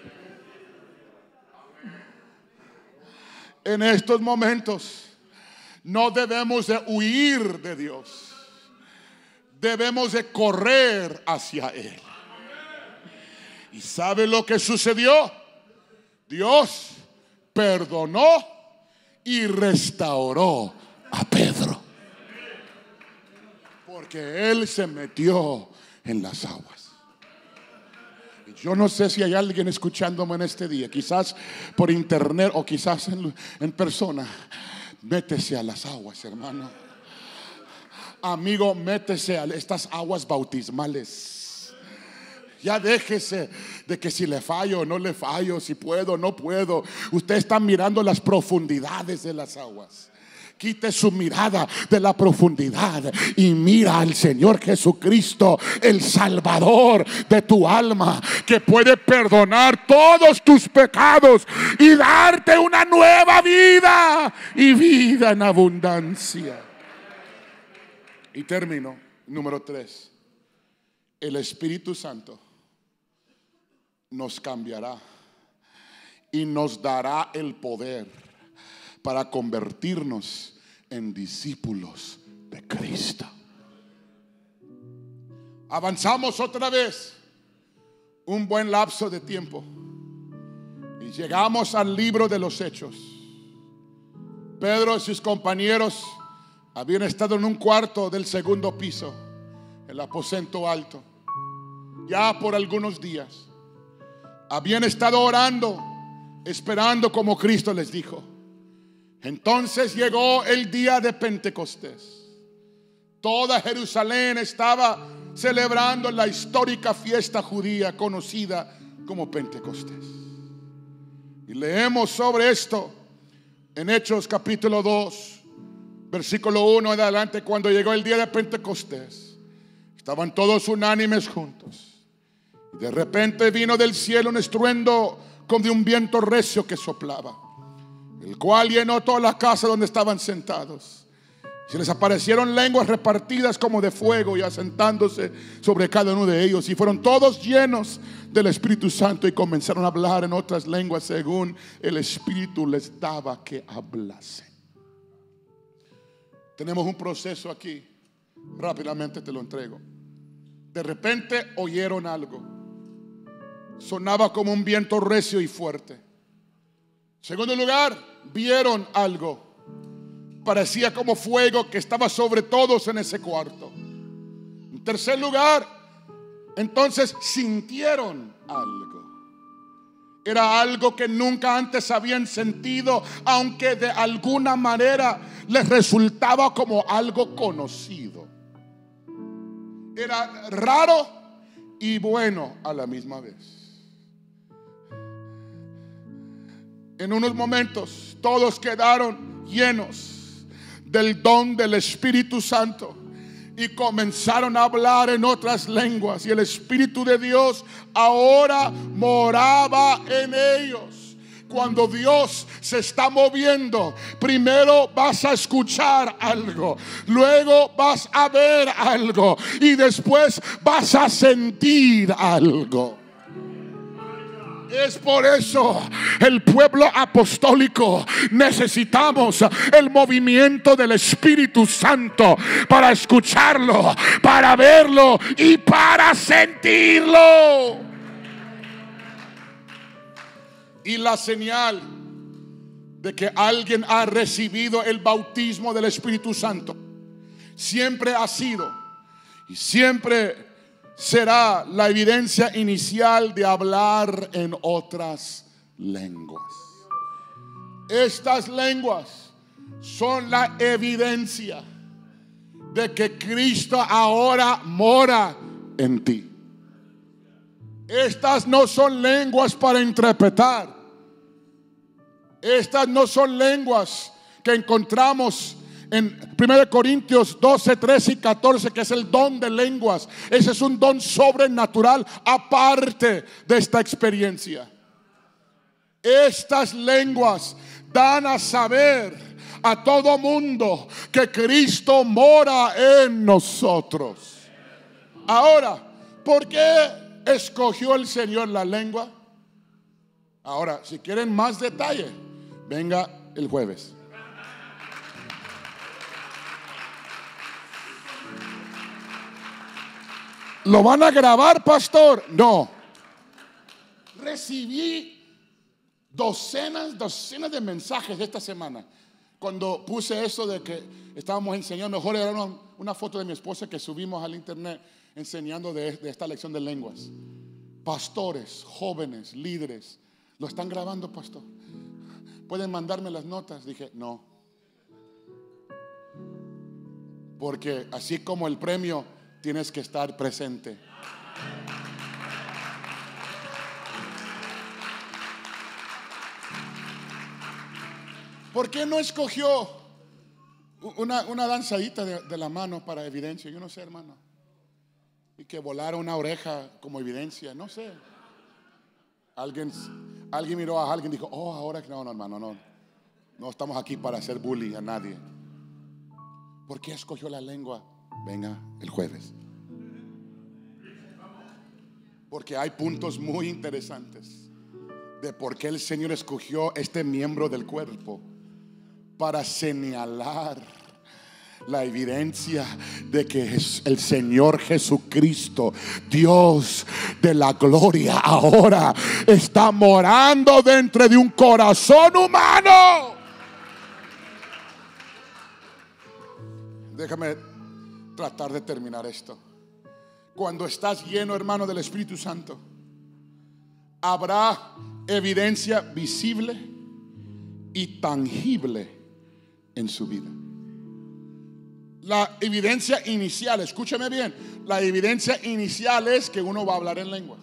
En estos momentos no debemos de huir de Dios, debemos de correr hacia Él. ¿Y sabe lo que sucedió? Dios perdonó y restauró a Pedro, porque él se metió en las aguas. Y yo no sé si hay alguien escuchándome en este día, quizás por internet o quizás en persona. Métese a las aguas, hermano. Amigo, métese a estas aguas bautismales. Ya déjese de que si le fallo o no le fallo, si puedo o no puedo. Usted está mirando las profundidades de las aguas. Quite su mirada de la profundidad y mira al Señor Jesucristo, el Salvador de tu alma, que puede perdonar todos tus pecados y darte una nueva vida y vida en abundancia. Y termino, número 3. El Espíritu Santo nos cambiará y nos dará el poder para convertirnos en discípulos de Cristo. Avanzamos otra vez un buen lapso de tiempo y llegamos al libro de los Hechos. Pedro y sus compañeros habían estado en un cuarto del segundo piso, el aposento alto, ya por algunos días. Habían estado orando, esperando como Cristo les dijo. Entonces llegó el día de Pentecostés. Toda Jerusalén estaba celebrando la histórica fiesta judía conocida como Pentecostés. Y leemos sobre esto en Hechos capítulo 2, versículo 1 en adelante. Cuando llegó el día de Pentecostés, estaban todos unánimes juntos. Y de repente vino del cielo un estruendo como de un viento recio que soplaba, el cual llenó toda la casa donde estaban sentados. Se les aparecieron lenguas repartidas como de fuego y asentándose sobre cada uno de ellos. Y fueron todos llenos del Espíritu Santo y comenzaron a hablar en otras lenguas según el Espíritu les daba que hablasen. Tenemos un proceso aquí. Rápidamente te lo entrego. De repente oyeron algo. Sonaba como un viento recio y fuerte. Segundo lugar, vieron algo. Parecía como fuego que estaba sobre todos en ese cuarto. En tercer lugar, entonces sintieron algo. Era algo que nunca antes habían sentido, aunque de alguna manera les resultaba como algo conocido. Era raro y bueno a la misma vez. En unos momentos todos quedaron llenos del don del Espíritu Santo y comenzaron a hablar en otras lenguas, y el Espíritu de Dios ahora moraba en ellos. Cuando Dios se está moviendo, primero vas a escuchar algo, luego vas a ver algo y después vas a sentir algo. Es por eso el pueblo apostólico necesitamos el movimiento del Espíritu Santo para escucharlo, para verlo y para sentirlo. Y la señal de que alguien ha recibido el bautismo del Espíritu Santo siempre ha sido y siempre será la evidencia inicial de hablar en otras lenguas. Estas lenguas son la evidencia de que Cristo ahora mora en ti. Estas no son lenguas para interpretar. Estas no son lenguas que encontramos en 1 Corintios 12, 13 y 14, que es el don de lenguas. Ese es un don sobrenatural aparte de esta experiencia. Estas lenguas dan a saber a todo mundo que Cristo mora en nosotros. Ahora, ¿por qué escogió el Señor la lengua? Ahora, si quieren más detalle, venga el jueves. ¿Lo van a grabar, pastor? No. Recibí docenas de mensajes esta semana. Cuando puse eso de que estábamos enseñando, mejor era una foto de mi esposa que subimos al internet enseñando de esta lección de lenguas. Pastores, jóvenes, líderes, ¿lo están grabando, pastor? ¿Pueden mandarme las notas? Dije, no. Porque así como el premio, tienes que estar presente. ¿Por qué no escogió Una danzadita de la mano para evidencia. Yo no sé, hermano. Y que volara una oreja como evidencia. No sé. Alguien miró a alguien y dijo: oh, ahora que no, hermano, no. No estamos aquí para hacer bullying a nadie. ¿Por qué escogió la lengua? Venga el jueves. Porque hay puntos muy interesantes de por qué el Señor escogió este miembro del cuerpo para señalar la evidencia de que el Señor Jesucristo, Dios de la gloria, ahora está morando dentro de un corazón humano. Déjame tratar de terminar esto. Cuando estás lleno, hermano, del Espíritu Santo, habrá evidencia visible y tangible en su vida. La evidencia inicial, escúchame bien, la evidencia inicial es que uno va a hablar en lenguas.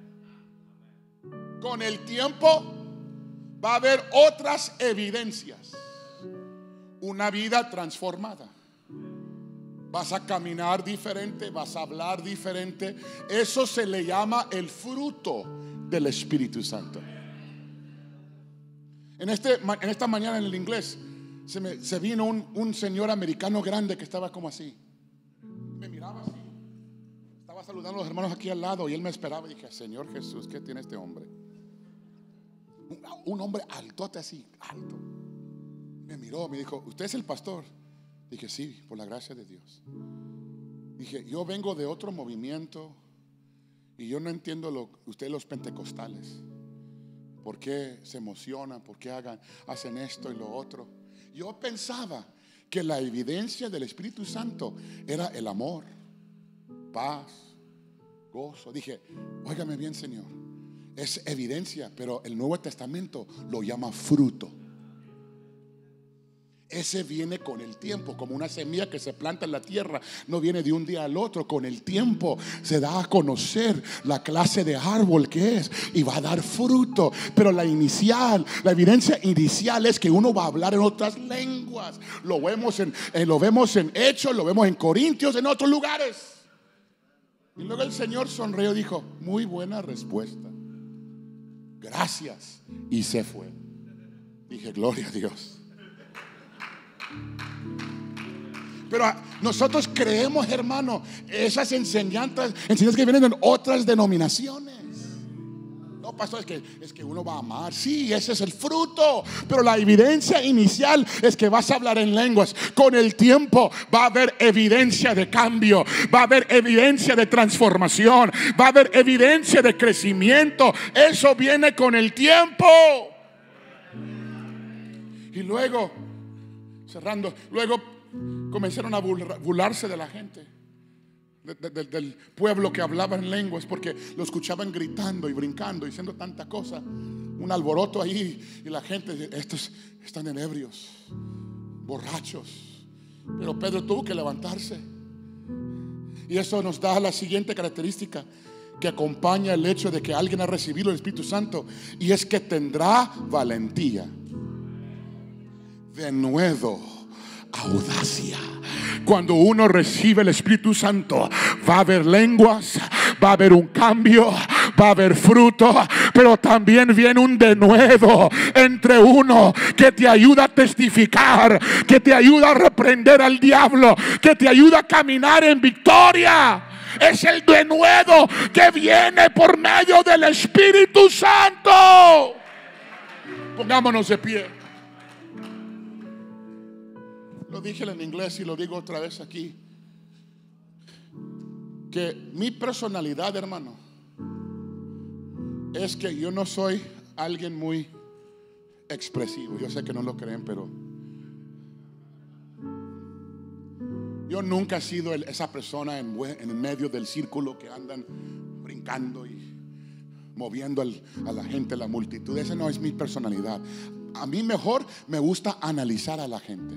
Con el tiempo va a haber otras evidencias. Una vida transformada. Vas a caminar diferente, vas a hablar diferente. Eso se le llama el fruto del Espíritu Santo. En esta mañana en el inglés se vino un señor americano grande que estaba como así. Me miraba así. Estaba saludando a los hermanos aquí al lado y él me esperaba. Y dije: Señor Jesús, ¿qué tiene este hombre? Un hombre altote así, alto. Me miró, me dijo: ¿usted es el pastor? Dije: sí, por la gracia de Dios. Dije: yo vengo de otro movimiento y yo no entiendo ustedes los pentecostales. ¿Por qué se emocionan? ¿Por qué hacen esto y lo otro? Yo pensaba que la evidencia del Espíritu Santo era el amor, paz, gozo. Dije: óigame bien, Señor, es evidencia, pero el Nuevo Testamento lo llama fruto. Ese viene con el tiempo, como una semilla que se planta en la tierra. No viene de un día al otro. Con el tiempo se da a conocer la clase de árbol que es y va a dar fruto. Pero la evidencia inicial es que uno va a hablar en otras lenguas. Lo vemos en Hechos, lo vemos en Corintios, en otros lugares. Y luego el Señor sonrió y dijo: muy buena respuesta, gracias. Y se fue. Dije: gloria a Dios. Pero nosotros creemos, hermano, esas enseñanzas que vienen en otras denominaciones. No, pastor, es que uno va a amar. Sí, ese es el fruto. Pero la evidencia inicial es que vas a hablar en lenguas. Con el tiempo va a haber evidencia de cambio, va a haber evidencia de transformación, va a haber evidencia de crecimiento. Eso viene con el tiempo. Y luego, cerrando, luego comenzaron a burlarse de la gente, del pueblo que hablaba en lenguas, porque lo escuchaban gritando y brincando y haciendo tanta cosa. Un alboroto ahí, y la gente: estos están ebrios, borrachos. Pero Pedro tuvo que levantarse. Y eso nos da la siguiente característica que acompaña el hecho de que alguien ha recibido el Espíritu Santo, y es que tendrá valentía, denuedo, audacia. Cuando uno recibe el Espíritu Santo, va a haber lenguas, va a haber un cambio, va a haber fruto, pero también viene un denuedo entre uno que te ayuda a testificar, que te ayuda a reprender al diablo, que te ayuda a caminar en victoria. Es el denuedo que viene por medio del Espíritu Santo. Pongámonos de pie. Lo dije en inglés y lo digo otra vez aquí, que mi personalidad, hermano, es que yo no soy alguien muy expresivo. Yo sé que no lo creen, pero yo nunca he sido esa persona en medio del círculo que andan brincando y moviendo a la gente, la multitud. Esa no es mi personalidad. A mí mejor me gusta analizar a la gente.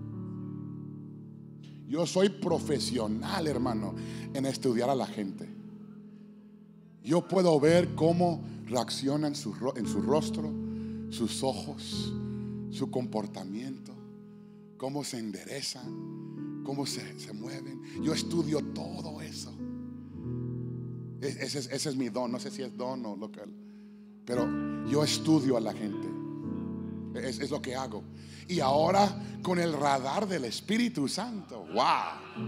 Yo soy profesional, hermano, en estudiar a la gente. Yo puedo ver cómo reaccionan en su rostro, sus ojos, su comportamiento, cómo se enderezan, cómo se mueven. Yo estudio todo eso. Ese es mi don. No sé si es don o local, pero yo estudio a la gente. Es lo que hago. Y ahora con el radar del Espíritu Santo, wow,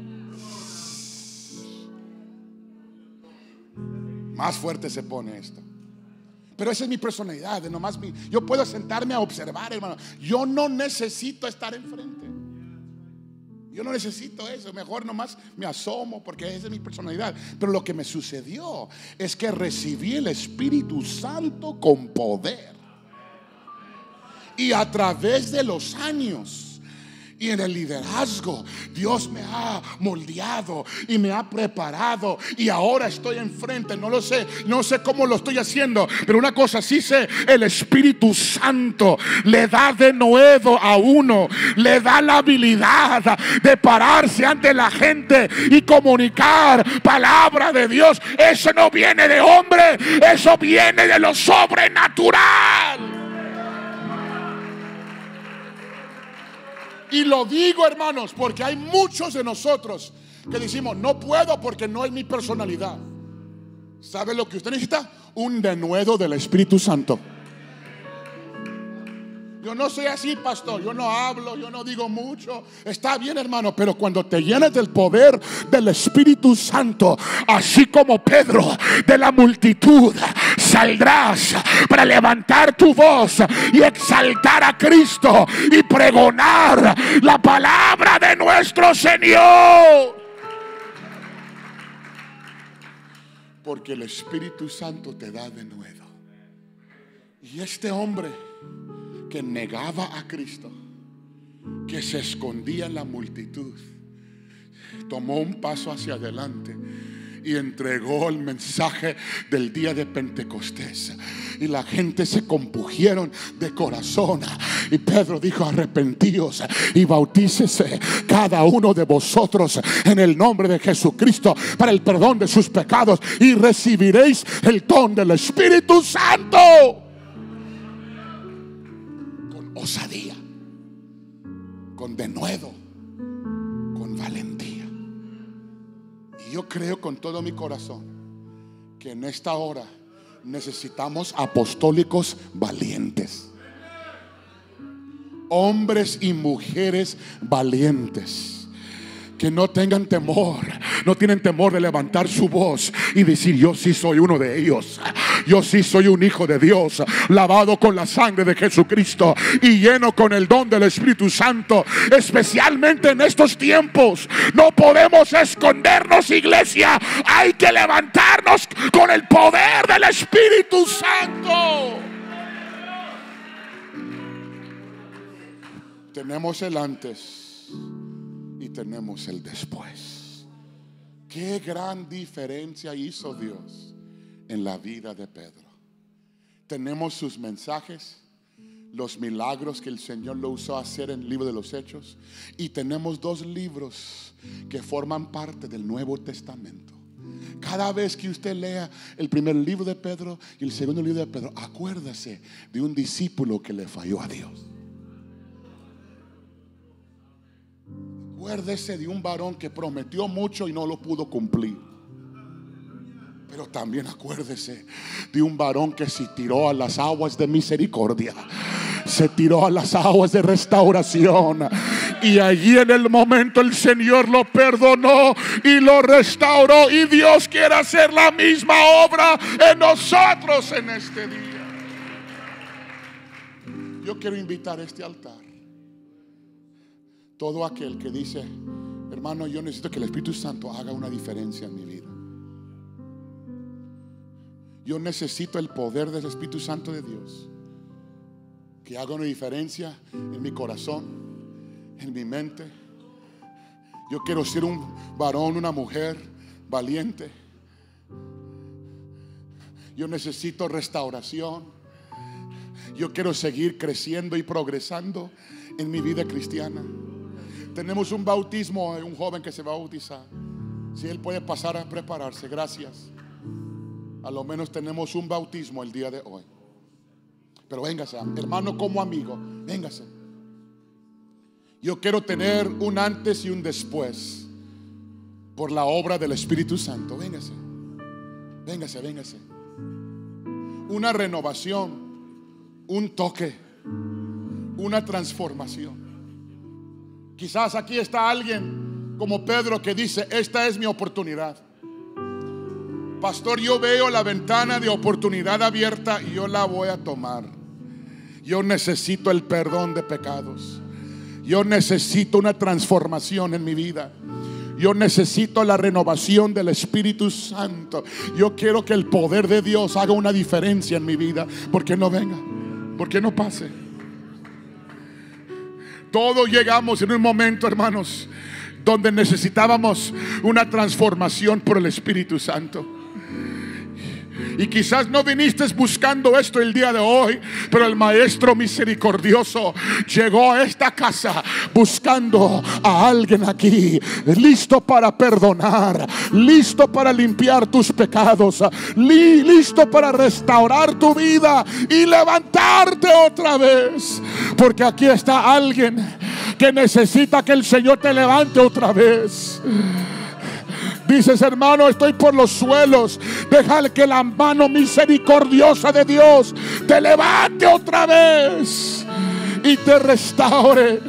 más fuerte se pone esto. Pero esa es mi personalidad, yo puedo sentarme a observar, hermano. Yo no necesito estar enfrente. Yo no necesito eso. Mejor nomás me asomo, porque esa es mi personalidad. Pero lo que me sucedió es que recibí el Espíritu Santo con poder. Y a través de los años y en el liderazgo, Dios me ha moldeado y me ha preparado. Y ahora estoy enfrente. No lo sé, no sé cómo lo estoy haciendo, pero una cosa sí sé: el Espíritu Santo le da de nuevo a uno, le da la habilidad de pararse ante la gente y comunicar palabra de Dios. Eso no viene de hombre, eso viene de lo sobrenatural. Y lo digo, hermanos, porque hay muchos de nosotros que decimos: no puedo porque no es mi personalidad. ¿Sabe lo que usted necesita? Un denuedo del Espíritu Santo. Yo no soy así, pastor. Yo no hablo, yo no digo mucho. Está bien, hermano, pero cuando te llenes del poder del Espíritu Santo, así como Pedro, de la multitud saldrás para levantar tu voz y exaltar a Cristo y pregonar la palabra de nuestro Señor. Porque el Espíritu Santo te da de nuevo. Y este hombre que negaba a Cristo, que se escondía en la multitud, tomó un paso hacia adelante y entregó el mensaje del día de Pentecostés. Y la gente se compungieron de corazón. Y Pedro dijo: arrepentíos y bautícese cada uno de vosotros en el nombre de Jesucristo para el perdón de sus pecados, y recibiréis el don del Espíritu Santo. Con osadía, con denuedo, con valentía. Y yo creo con todo mi corazón que en esta hora necesitamos apostólicos valientes, hombres y mujeres valientes, que no tengan temor, no tienen temor de levantar su voz y decir: yo sí soy uno de ellos, yo sí soy un hijo de Dios, lavado con la sangre de Jesucristo y lleno con el don del Espíritu Santo. Especialmente en estos tiempos, no podemos escondernos, iglesia. Hay que levantarnos con el poder del Espíritu Santo. Tenemos el antes y tenemos el después. Qué gran diferencia hizo Dios en la vida de Pedro. Tenemos sus mensajes, los milagros que el Señor lo usó a hacer en el libro de los Hechos, y tenemos dos libros que forman parte del Nuevo Testamento. Cada vez que usted lea el primer libro de Pedro y el segundo libro de Pedro, acuérdese de un discípulo que le falló a Dios. Acuérdese de un varón que prometió mucho y no lo pudo cumplir. Pero también acuérdese de un varón que se tiró a las aguas de misericordia, se tiró a las aguas de restauración, y allí en el momento el Señor lo perdonó y lo restauró. Y Dios quiere hacer la misma obra en nosotros en este día. Yo quiero invitar a este altar todo aquel que dice: hermano, yo necesito que el Espíritu Santo haga una diferencia en mi vida. Yo necesito el poder del Espíritu Santo de Dios, que haga una diferencia en mi corazón, en mi mente. Yo quiero ser un varón, una mujer valiente. Yo necesito restauración. Yo quiero seguir creciendo y progresando en mi vida cristiana. Tenemos un bautismo, un joven que se va a bautizar. Si él puede pasar a prepararse, gracias. A lo menos tenemos un bautismo el día de hoy. Pero véngase, hermano, como amigo, véngase. Yo quiero tener un antes y un después por la obra del Espíritu Santo. Véngase, véngase, véngase. Una renovación, un toque, una transformación. Quizás aquí está alguien como Pedro que dice: esta es mi oportunidad. Pastor, yo veo la ventana de oportunidad abierta y yo la voy a tomar. Yo necesito el perdón de pecados. Yo necesito una transformación en mi vida. Yo necesito la renovación del Espíritu Santo. Yo quiero que el poder de Dios haga una diferencia en mi vida. ¿Por qué no venga? ¿Por qué no pase? Todos llegamos en un momento, hermanos, donde necesitábamos una transformación por el Espíritu Santo. Y quizás no viniste buscando esto el día de hoy, pero el Maestro misericordioso llegó a esta casa buscando a alguien aquí, listo para perdonar, listo para limpiar tus pecados, listo para restaurar tu vida y levantarte otra vez. Porque aquí está alguien que necesita que el Señor te levante otra vez. Dices: hermano, estoy por los suelos. Deja que la mano misericordiosa de Dios te levante otra vez y te restaure.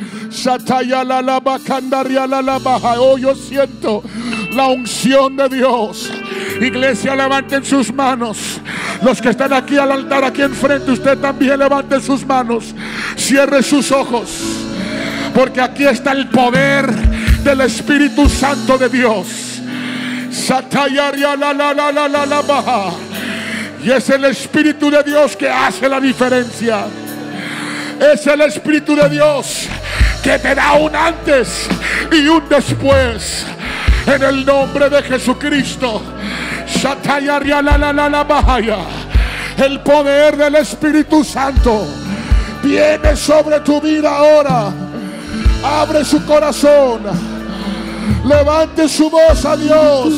Oh, yo siento la unción de Dios. Iglesia, levanten sus manos. Los que están aquí al altar, aquí enfrente, usted también levanten sus manos. Cierre sus ojos, porque aquí está el poder del Espíritu Santo de Dios. Y es el Espíritu de Dios que hace la diferencia. Es el Espíritu de Dios que te da un antes y un después. En el nombre de Jesucristo. El poder del Espíritu Santo viene sobre tu vida ahora. Abre su corazón. Levante su voz a Dios.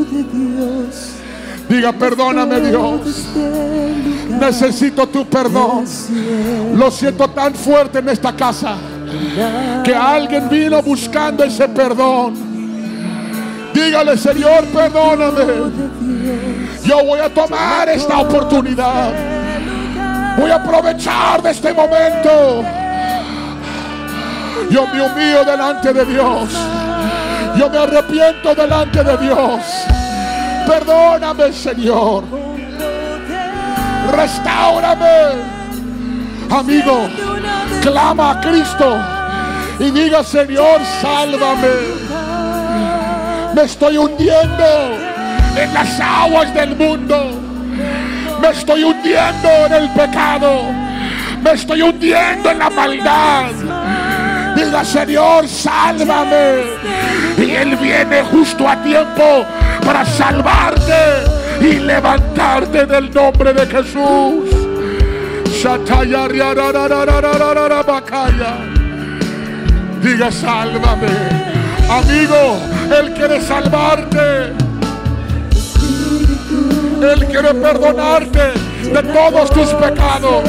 Diga: perdóname, Dios. Necesito tu perdón. Lo siento tan fuerte en esta casa que alguien vino buscando ese perdón. Dígale: Señor, perdóname. Yo voy a tomar esta oportunidad. Voy a aprovechar de este momento. Yo me humillo delante de Dios. Yo me arrepiento delante de Dios. Perdóname, Señor. Restáurame. Amigo, clama a Cristo y diga: Señor, sálvame. Me estoy hundiendo en las aguas del mundo. Me estoy hundiendo en el pecado. Me estoy hundiendo en la maldad. Diga: Señor, sálvame. Y Él viene justo a tiempo para salvarte y levantarte en el nombre de Jesús. Diga: sálvame. Amigo, Él quiere salvarte. Él quiere perdonarte de todos tus pecados.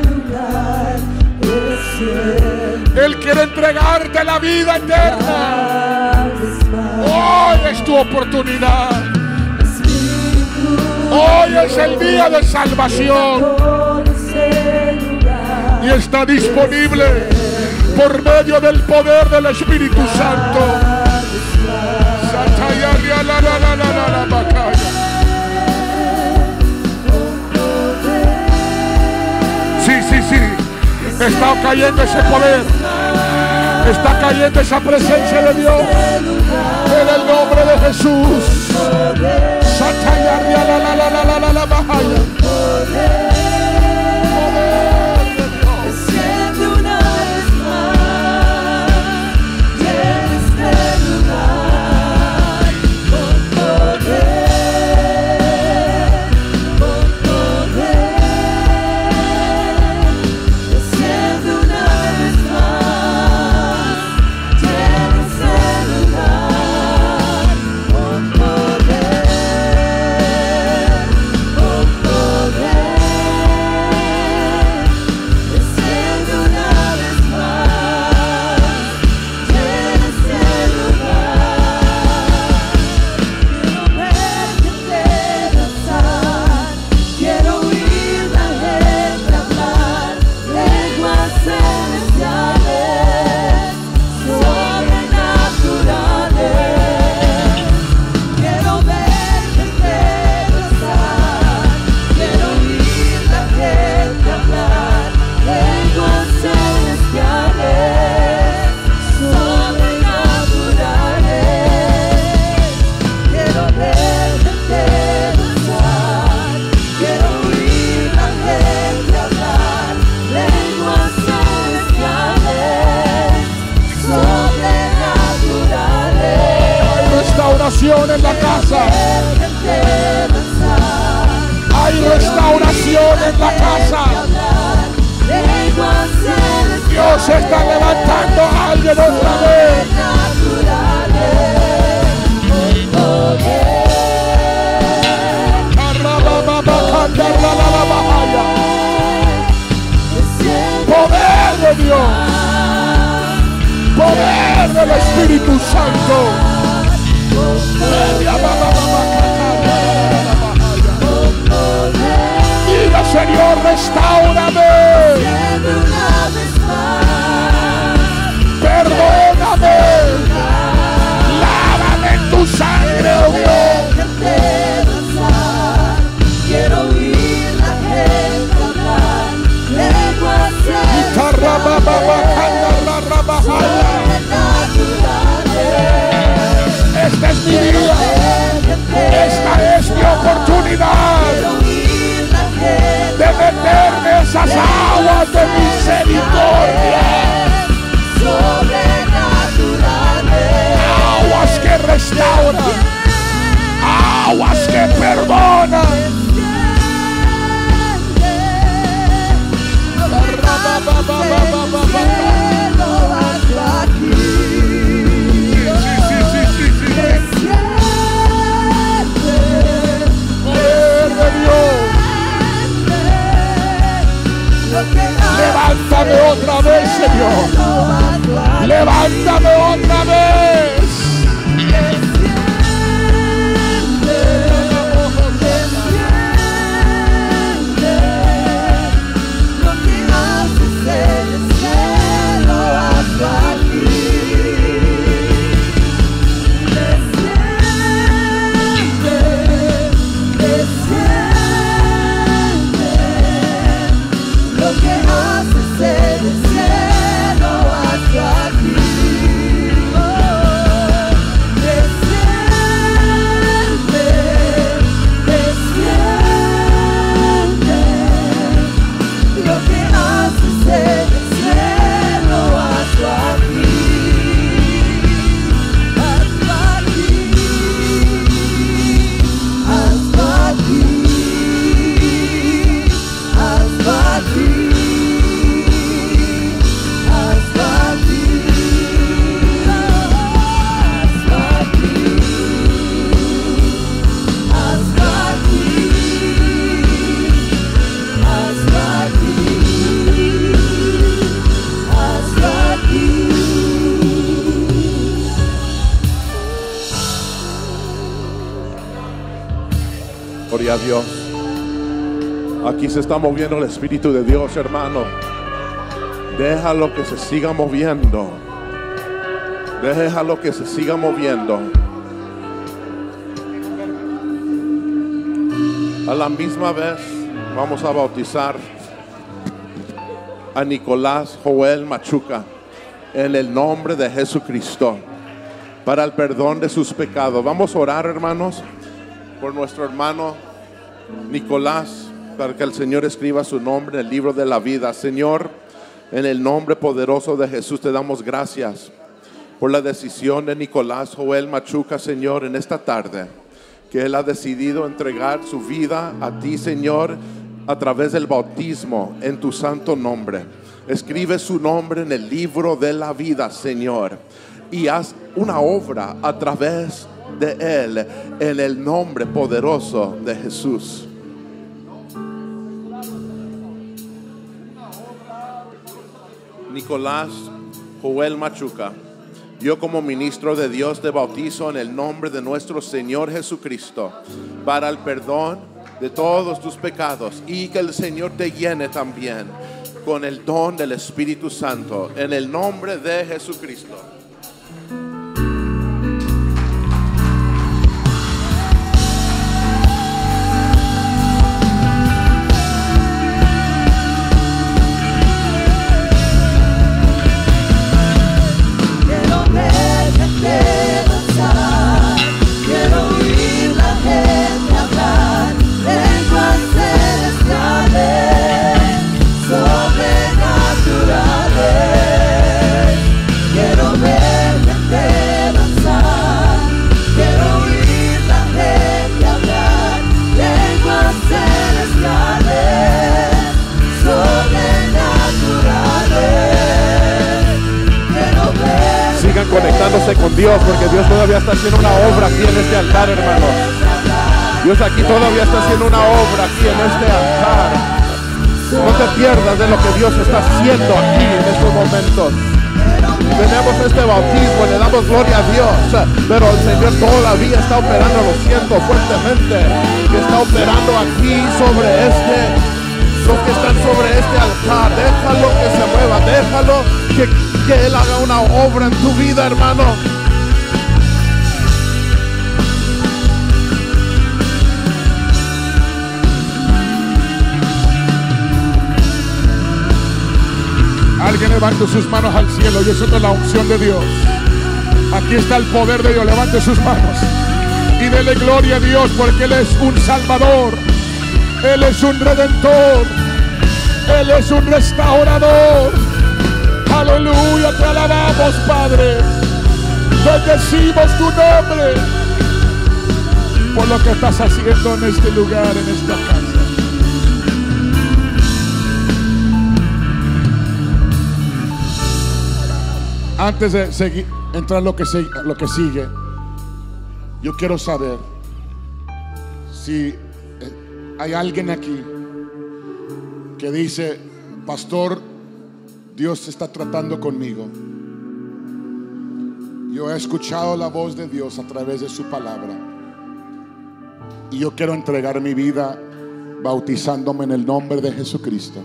Él quiere entregarte la vida eterna. Hoy es tu oportunidad. Hoy es el día de salvación. Y está disponible por medio del poder del Espíritu Santo. Sí. Está cayendo ese poder. Está cayendo esa presencia de Dios. En el nombre de Jesús. Dios. Poder del Espíritu Santo. Diga, Señor, restaurame. Perdóname. Lávame en tu sangre, oh Dios. Quiero oír la gente hablar lenguas sobrenaturales. Esta es mi vida. Esta es mi oportunidad de meterme en esas aguas de misericordia. Aguas que restauran. Aguas que perdonan. Levántame otra vez, Señor. Levántame otra vez. Gloria a Dios. Aquí se está moviendo el Espíritu de Dios, hermano. Déjalo que se siga moviendo. Déjalo que se siga moviendo. A la misma vez vamos a bautizar a Nicolás Joel Machuca en el nombre de Jesucristo para el perdón de sus pecados. Vamos a orar, hermanos, por nuestro hermano Nicolás, para que el Señor escriba su nombre en el libro de la vida. Señor, en el nombre poderoso de Jesús te damos gracias por la decisión de Nicolás Joel Machuca, Señor, en esta tarde, que él ha decidido entregar su vida a ti, Señor, a través del bautismo en tu santo nombre. Escribe su nombre en el libro de la vida, Señor, y haz una obra a través de él en el nombre poderoso de Jesús. Nicolás Joel Machuca, yo como ministro de Dios te bautizo en el nombre de nuestro Señor Jesucristo para el perdón de todos tus pecados, y que el Señor te llene también con el don del Espíritu Santo en el nombre de Jesucristo. Conectándose con Dios, porque Dios todavía está haciendo una obra aquí en este altar, hermanos. Dios aquí todavía está haciendo una obra aquí en este altar. No te pierdas de lo que Dios está haciendo aquí en estos momentos. Tenemos este bautismo, le damos gloria a Dios, pero el Señor todavía está operando, lo siento fuertemente, que está operando aquí sobre los que están sobre este altar. Déjalo que se mueva, déjalo que Él haga una obra en tu vida, hermano. Alguien levante sus manos al cielo y eso es la unción de Dios. Aquí está el poder de Dios. Levante sus manos y dele gloria a Dios, porque Él es un Salvador, Él es un Redentor, Él es un restaurador. Aleluya, te alabamos, Padre. Bendecimos tu nombre por lo que estás haciendo en este lugar, en esta casa. Antes de entrar lo que sigue, yo quiero saber si hay alguien aquí que dice: pastor, Dios está tratando conmigo. Yo he escuchado la voz de Dios a través de su palabra y yo quiero entregar mi vida bautizándome en el nombre de Jesucristo.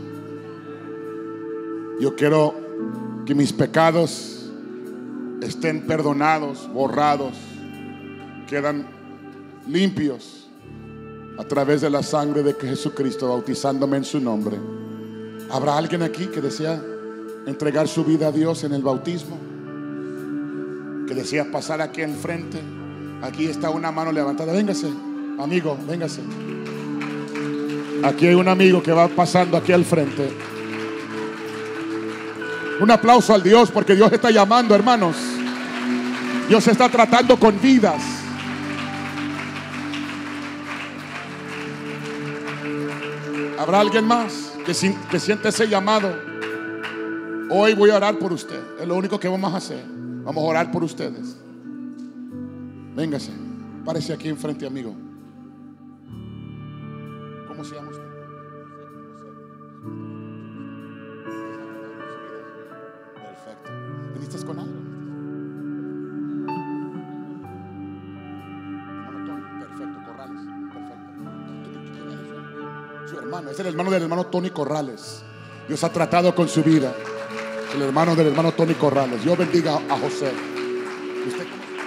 Yo quiero que mis pecados estén perdonados, borrados, quedan limpios a través de la sangre de Jesucristo, bautizándome en su nombre. ¿Habrá alguien aquí que desea entregar su vida a Dios en el bautismo? Que desea pasar aquí al frente. Aquí está una mano levantada. Véngase, amigo, véngase. Aquí hay un amigo que va pasando aquí al frente. Un aplauso al Dios, porque Dios está llamando, hermanos. Dios está tratando con vidas. ¿Habrá alguien más que siente ese llamado? Hoy voy a orar por usted. Es lo único que vamos a hacer. Vamos a orar por ustedes. Véngase, párese aquí enfrente, amigo. ¿Cómo se llama usted? Perfecto. ¿Viniste con algo? Perfecto, Corrales. Perfecto. Su hermano, es el hermano del hermano Tony Corrales. Dios ha tratado con su vida. El hermano del hermano Tony Corrales. Dios bendiga a José. ¿Usted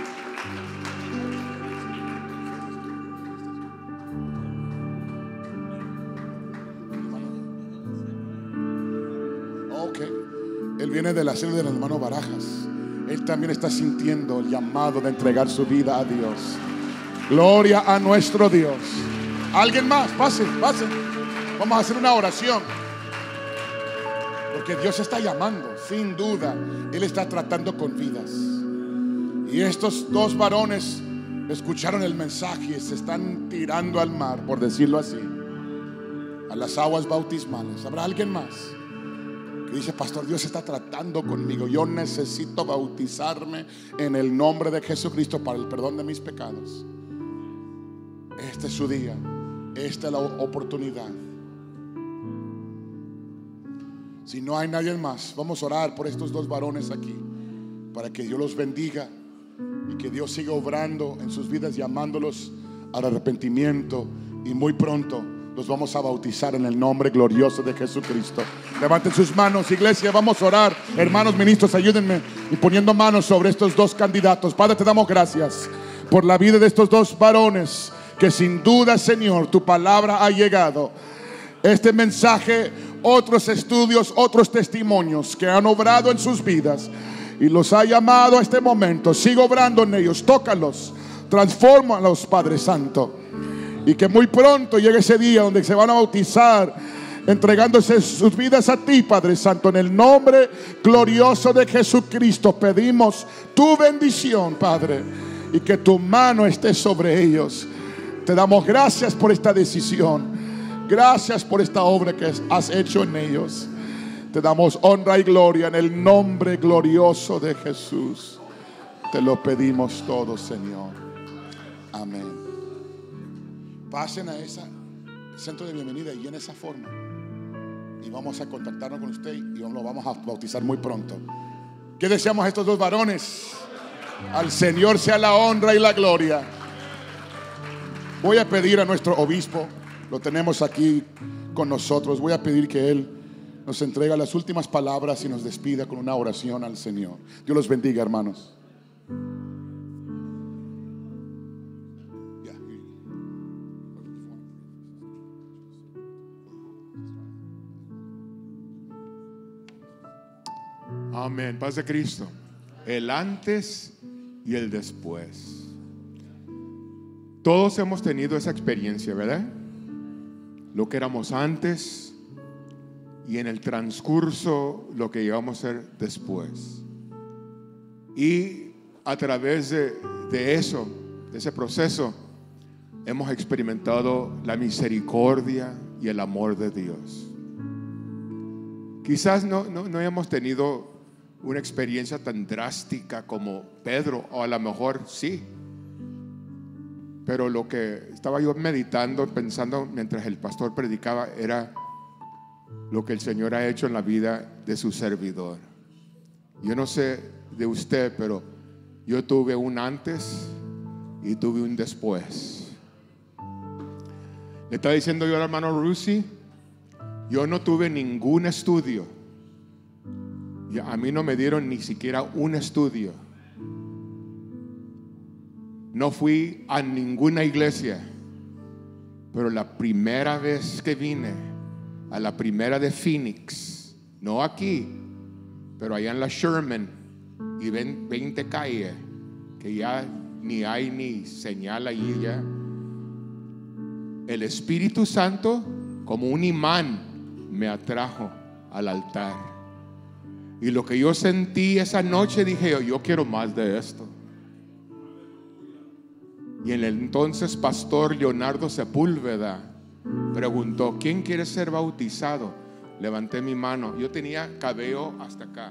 ok. Él viene de la serie del hermano Barajas. Él también está sintiendo el llamado de entregar su vida a Dios. Gloria a nuestro Dios. ¿Alguien más? Pase, pase. Vamos a hacer una oración. Porque Dios está llamando, sin duda. Él está tratando con vidas. Y estos dos varones escucharon el mensaje y se están tirando al mar, por decirlo así, a las aguas bautismales. ¿Habrá alguien más que dice: pastor, Dios está tratando conmigo, yo necesito bautizarme en el nombre de Jesucristo para el perdón de mis pecados? Este es su día, esta es la oportunidad. Si no hay nadie más, vamos a orar por estos dos varones aquí, para que Dios los bendiga y que Dios siga obrando en sus vidas, llamándolos al arrepentimiento. Y muy pronto los vamos a bautizar en el nombre glorioso de Jesucristo. Levanten sus manos, iglesia, vamos a orar. Hermanos ministros, ayúdenme y poniendo manos sobre estos dos candidatos. Padre, te damos gracias por la vida de estos dos varones, que sin duda, Señor, tu palabra ha llegado. Este mensaje, otros estudios, otros testimonios que han obrado en sus vidas y los ha llamado a este momento. Sigue obrando en ellos, tócalos, transfórmalos, Padre Santo, y que muy pronto llegue ese día donde se van a bautizar, entregándose sus vidas a ti, Padre Santo. En el nombre glorioso de Jesucristo pedimos tu bendición, Padre, y que tu mano esté sobre ellos. Te damos gracias por esta decisión. Gracias por esta obra que has hecho en ellos. Te damos honra y gloria en el nombre glorioso de Jesús. Te lo pedimos todos, Señor. Amén. Pasen a ese centro de bienvenida y en esa forma. y vamos a contactarnos con usted y lo vamos a bautizar muy pronto. ¿Qué deseamos a estos dos varones? Al Señor sea la honra y la gloria. Voy a pedir a nuestro obispo, lo tenemos aquí con nosotros, voy a pedir que él nos entregue las últimas palabras y nos despida con una oración al Señor. Dios los bendiga, hermanos. Amén. Paz de Cristo. El antes y el después. Todos hemos tenido esa experiencia, ¿verdad? Lo que éramos antes y en el transcurso lo que llegamos a ser después. Y a través de eso, de ese proceso, hemos experimentado la misericordia y el amor de Dios. Quizás no hemos tenido una experiencia tan drástica como Pedro, o a lo mejor sí. Pero lo que estaba yo meditando, pensando mientras el pastor predicaba, era lo que el Señor ha hecho en la vida de su servidor. Yo no sé de usted, pero yo tuve un antes y tuve un después. Le estaba diciendo yo al hermano Rusi, yo no tuve ningún estudio. A mí no me dieron ni siquiera un estudio. No fui a ninguna iglesia. Pero la primera vez que vine a la primera de Phoenix, no aquí, pero allá en la Sherman y 20 calles, que ya ni hay ni señal allí ya, el Espíritu Santo como un imán me atrajo al altar. Y lo que yo sentí esa noche, dije yo quiero más de esto. Y el entonces pastor Leonardo Sepúlveda preguntó, ¿quién quiere ser bautizado? Levanté mi mano. Yo tenía cabello hasta acá.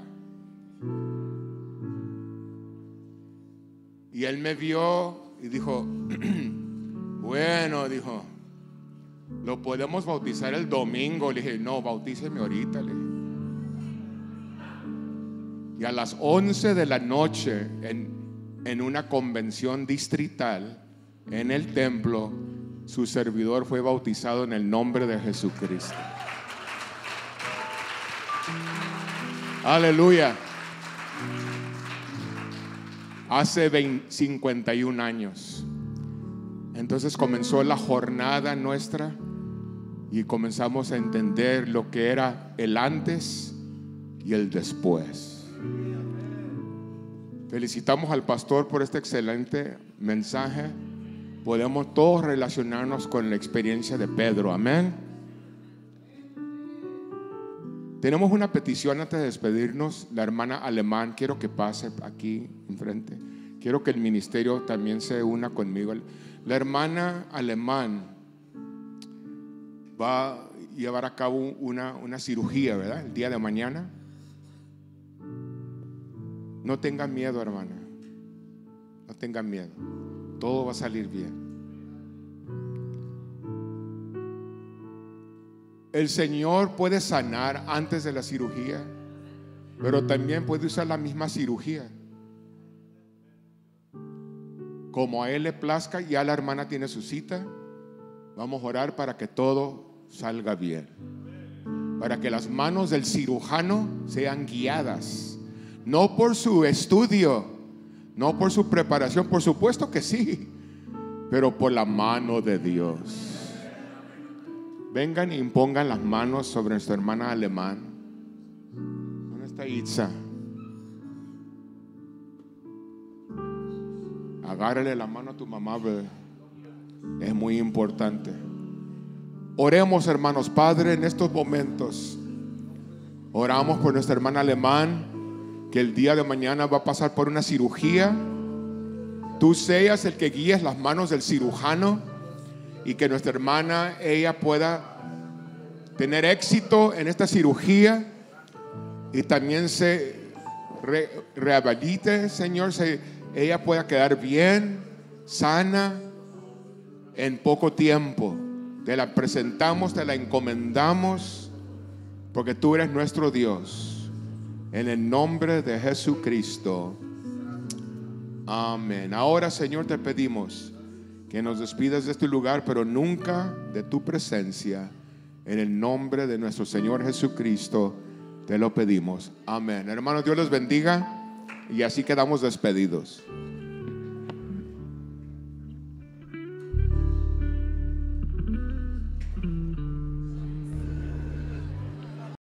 Y él me vio y dijo, bueno, dijo, lo podemos bautizar el domingo. Le dije, no, bautíceme ahorita. Le dije. Y a las 11 de la noche en una convención distrital en el templo, su servidor fue bautizado en el nombre de Jesucristo. Aleluya. Hace 51 años. Entonces comenzó la jornada nuestra y comenzamos a entender lo que era el antes y el después. Felicitamos al pastor por este excelente mensaje. Podemos todos relacionarnos con la experiencia de Pedro. Amén. Tenemos una petición antes de despedirnos. La hermana Alemán, quiero que pase aquí enfrente. Quiero que el ministerio también se una conmigo. La hermana Alemán va a llevar a cabo una cirugía, ¿verdad? El día de mañana. No tengan miedo, hermana. No tengan miedo. Todo va a salir bien. El Señor puede sanar antes de la cirugía, pero también puede usar la misma cirugía. Como a Él le plazca, ya la hermana tiene su cita. Vamos a orar para que todo salga bien. Para que las manos del cirujano sean guiadas. No por su estudio, no por su preparación, por supuesto que sí, pero por la mano de Dios. Vengan y impongan las manos sobre nuestra hermana Alemán. ¿Dónde está Itza? Agárrale la mano a tu mamá, brother. Es muy importante. Oremos, hermanos. Padre, en estos momentos oramos por nuestra hermana Alemán, que el día de mañana va a pasar por una cirugía. Tú seas el que guíes las manos del cirujano y que nuestra hermana, ella pueda tener éxito en esta cirugía y también se rehabilite, Señor, ella pueda quedar bien, sana en poco tiempo. Te la presentamos, te la encomendamos porque tú eres nuestro Dios. En el nombre de Jesucristo. Amén. Ahora, Señor, te pedimos que nos despidas de este lugar, pero nunca de tu presencia. En el nombre de nuestro Señor Jesucristo te lo pedimos. Amén. Hermanos, Dios los bendiga y así quedamos despedidos.